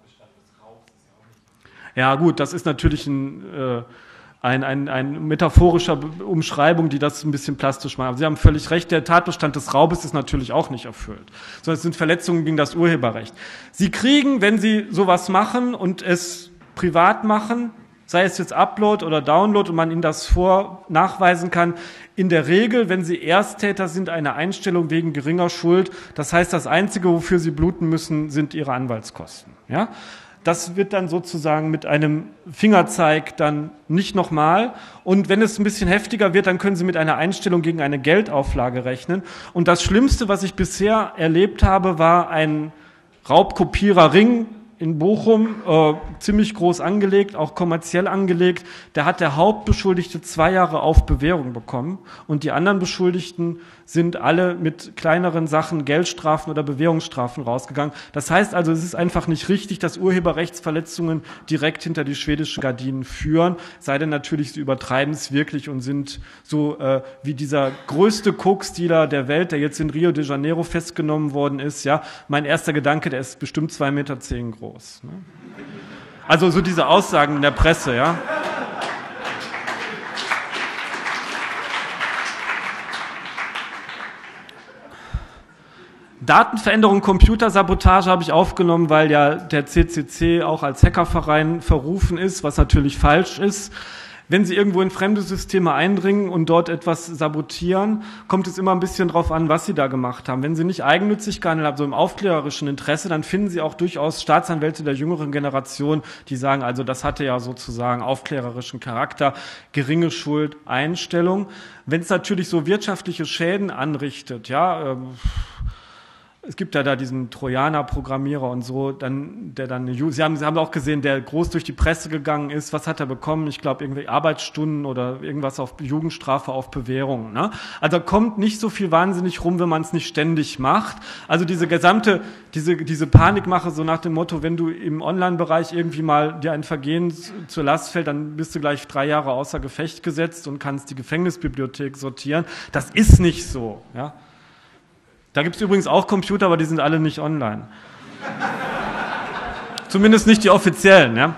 Ja gut, das ist natürlich ein, äh, ein, ein, ein metaphorischer Umschreibung, die das ein bisschen plastisch macht. Aber Sie haben völlig recht, der Tatbestand des Raubes ist natürlich auch nicht erfüllt, sondern es sind Verletzungen gegen das Urheberrecht. Sie kriegen, wenn Sie sowas machen und es privat machen, sei es jetzt Upload oder Download und man Ihnen das vor nachweisen kann, in der Regel, wenn Sie Ersttäter sind, eine Einstellung wegen geringer Schuld. Das heißt, das Einzige, wofür Sie bluten müssen, sind Ihre Anwaltskosten. Ja? Das wird dann sozusagen mit einem Fingerzeig dann nicht nochmal. Und wenn es ein bisschen heftiger wird, dann können Sie mit einer Einstellung gegen eine Geldauflage rechnen. Und das Schlimmste, was ich bisher erlebt habe, war ein Raubkopiererring in Bochum, äh, ziemlich groß angelegt, auch kommerziell angelegt. Da hat der Hauptbeschuldigte zwei Jahre auf Bewährung bekommen und die anderen Beschuldigten sind alle mit kleineren Sachen, Geldstrafen oder Bewährungsstrafen rausgegangen. Das heißt also, es ist einfach nicht richtig, dass Urheberrechtsverletzungen direkt hinter die schwedische Gardinen führen, sei denn natürlich, sie übertreiben es wirklich und sind so äh, wie dieser größte Koksdealer der Welt, der jetzt in Rio de Janeiro festgenommen worden ist. Ja, mein erster Gedanke, der ist bestimmt zwei Meter zehn groß. Ne? Also so diese Aussagen in der Presse, ja. Datenveränderung, Computersabotage habe ich aufgenommen, weil ja der C C C auch als Hackerverein verrufen ist, was natürlich falsch ist. Wenn Sie irgendwo in fremde Systeme eindringen und dort etwas sabotieren, kommt es immer ein bisschen drauf an, was Sie da gemacht haben. Wenn Sie nicht eigennützig gehandelt haben, so im aufklärerischen Interesse, dann finden Sie auch durchaus Staatsanwälte der jüngeren Generation, die sagen, also das hatte ja sozusagen aufklärerischen Charakter, geringe Schuld, Einstellung. Wenn es natürlich so wirtschaftliche Schäden anrichtet, ja, ähm, es gibt ja da diesen Trojaner-Programmierer und so, dann, der dann, Sie haben, Sie haben auch gesehen, der groß durch die Presse gegangen ist. Was hat er bekommen? Ich glaube, irgendwie Arbeitsstunden oder irgendwas auf Jugendstrafe auf Bewährung. Ne? Also kommt nicht so viel wahnsinnig rum, wenn man es nicht ständig macht. Also diese gesamte, diese, diese Panikmache so nach dem Motto, wenn du im Online-Bereich irgendwie mal dir ein Vergehen zur Last fällt, dann bist du gleich drei Jahre außer Gefecht gesetzt und kannst die Gefängnisbibliothek sortieren. Das ist nicht so, ja. Da gibt es übrigens auch Computer, aber die sind alle nicht online. Zumindest nicht die offiziellen. Ja?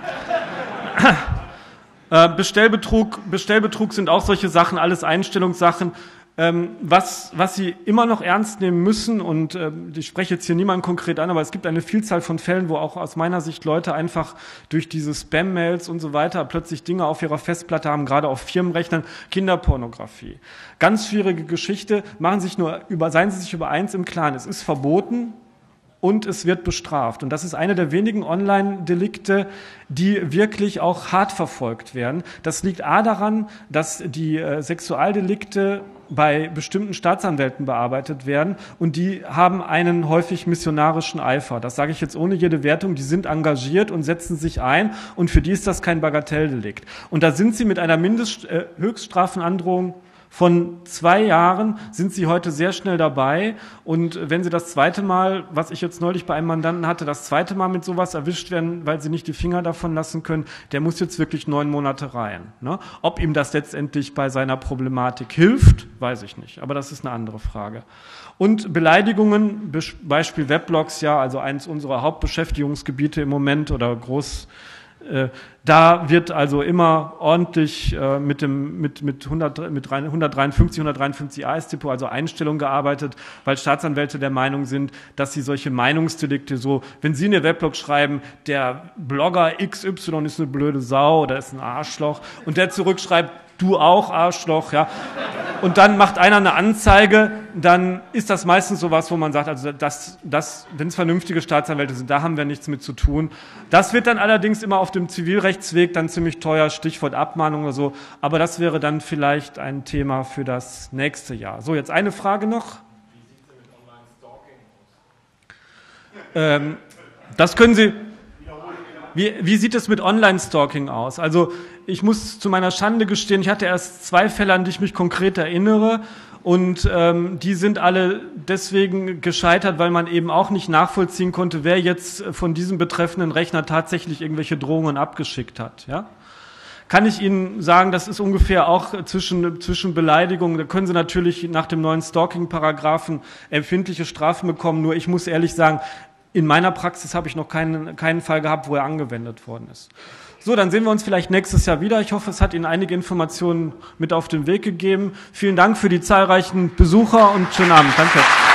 Äh, Bestellbetrug, Bestellbetrug sind auch solche Sachen, alles Einstellungssachen. Ähm, was, was Sie immer noch ernst nehmen müssen, und äh, ich spreche jetzt hier niemanden konkret an, aber es gibt eine Vielzahl von Fällen, wo auch aus meiner Sicht Leute einfach durch diese Spam-Mails und so weiter plötzlich Dinge auf ihrer Festplatte haben, gerade auf Firmenrechnern, Kinderpornografie. Ganz schwierige Geschichte, machen sich nur über, seien Sie sich über eins im Klaren, es ist verboten und es wird bestraft. Und das ist eine der wenigen Online-Delikte, die wirklich auch hart verfolgt werden. Das liegt A daran, dass die äh, Sexualdelikte bei bestimmten Staatsanwälten bearbeitet werden und die haben einen häufig missionarischen Eifer. Das sage ich jetzt ohne jede Wertung. Die sind engagiert und setzen sich ein und für die ist das kein Bagatelldelikt. Und da sind sie mit einer Mindest-, äh, Höchststrafenandrohung Von zwei Jahren sind Sie heute sehr schnell dabei und wenn Sie das zweite Mal, was ich jetzt neulich bei einem Mandanten hatte, das zweite Mal mit sowas erwischt werden, weil Sie nicht die Finger davon lassen können, der muss jetzt wirklich neun Monate rein. Ne? Ob ihm das letztendlich bei seiner Problematik hilft, weiß ich nicht, aber das ist eine andere Frage. Und Beleidigungen, Beispiel Weblogs, ja, also eins unserer Hauptbeschäftigungsgebiete im Moment oder groß. Äh, da wird also immer ordentlich äh, mit dem mit mit, hundert, mit hundertdreiundfünfzig, hundertdreiundfünfzig A S-Typo, also Einstellungen gearbeitet, weil Staatsanwälte der Meinung sind, dass sie solche Meinungsdelikte so, wenn sie in ihr Weblog schreiben, der Blogger X Y ist eine blöde Sau oder ist ein Arschloch und der zurückschreibt, du auch Arschloch, ja. Und dann macht einer eine Anzeige, dann ist das meistens sowas, wo man sagt, also das, das, wenn es vernünftige Staatsanwälte sind, da haben wir nichts mit zu tun. Das wird dann allerdings immer auf dem Zivilrechtsweg dann ziemlich teuer, Stichwort Abmahnung oder so. Aber das wäre dann vielleicht ein Thema für das nächste Jahr. So, jetzt eine Frage noch. Wie sieht es denn mit Online-Stalking aus? Ähm, das können Sie... Wie, wie sieht es mit Online-Stalking aus? Also ich muss zu meiner Schande gestehen, ich hatte erst zwei Fälle, an die ich mich konkret erinnere und ähm, die sind alle deswegen gescheitert, weil man eben auch nicht nachvollziehen konnte, wer jetzt von diesem betreffenden Rechner tatsächlich irgendwelche Drohungen abgeschickt hat. Ja? Kann ich Ihnen sagen, das ist ungefähr auch zwischen, zwischen Beleidigungen, da können Sie natürlich nach dem neuen Stalking-Paragraphen empfindliche Strafen bekommen, nur ich muss ehrlich sagen, in meiner Praxis habe ich noch keinen, keinen Fall gehabt, wo er angewendet worden ist. So, dann sehen wir uns vielleicht nächstes Jahr wieder. Ich hoffe, es hat Ihnen einige Informationen mit auf den Weg gegeben. Vielen Dank für die zahlreichen Besucher und schönen Abend. Danke.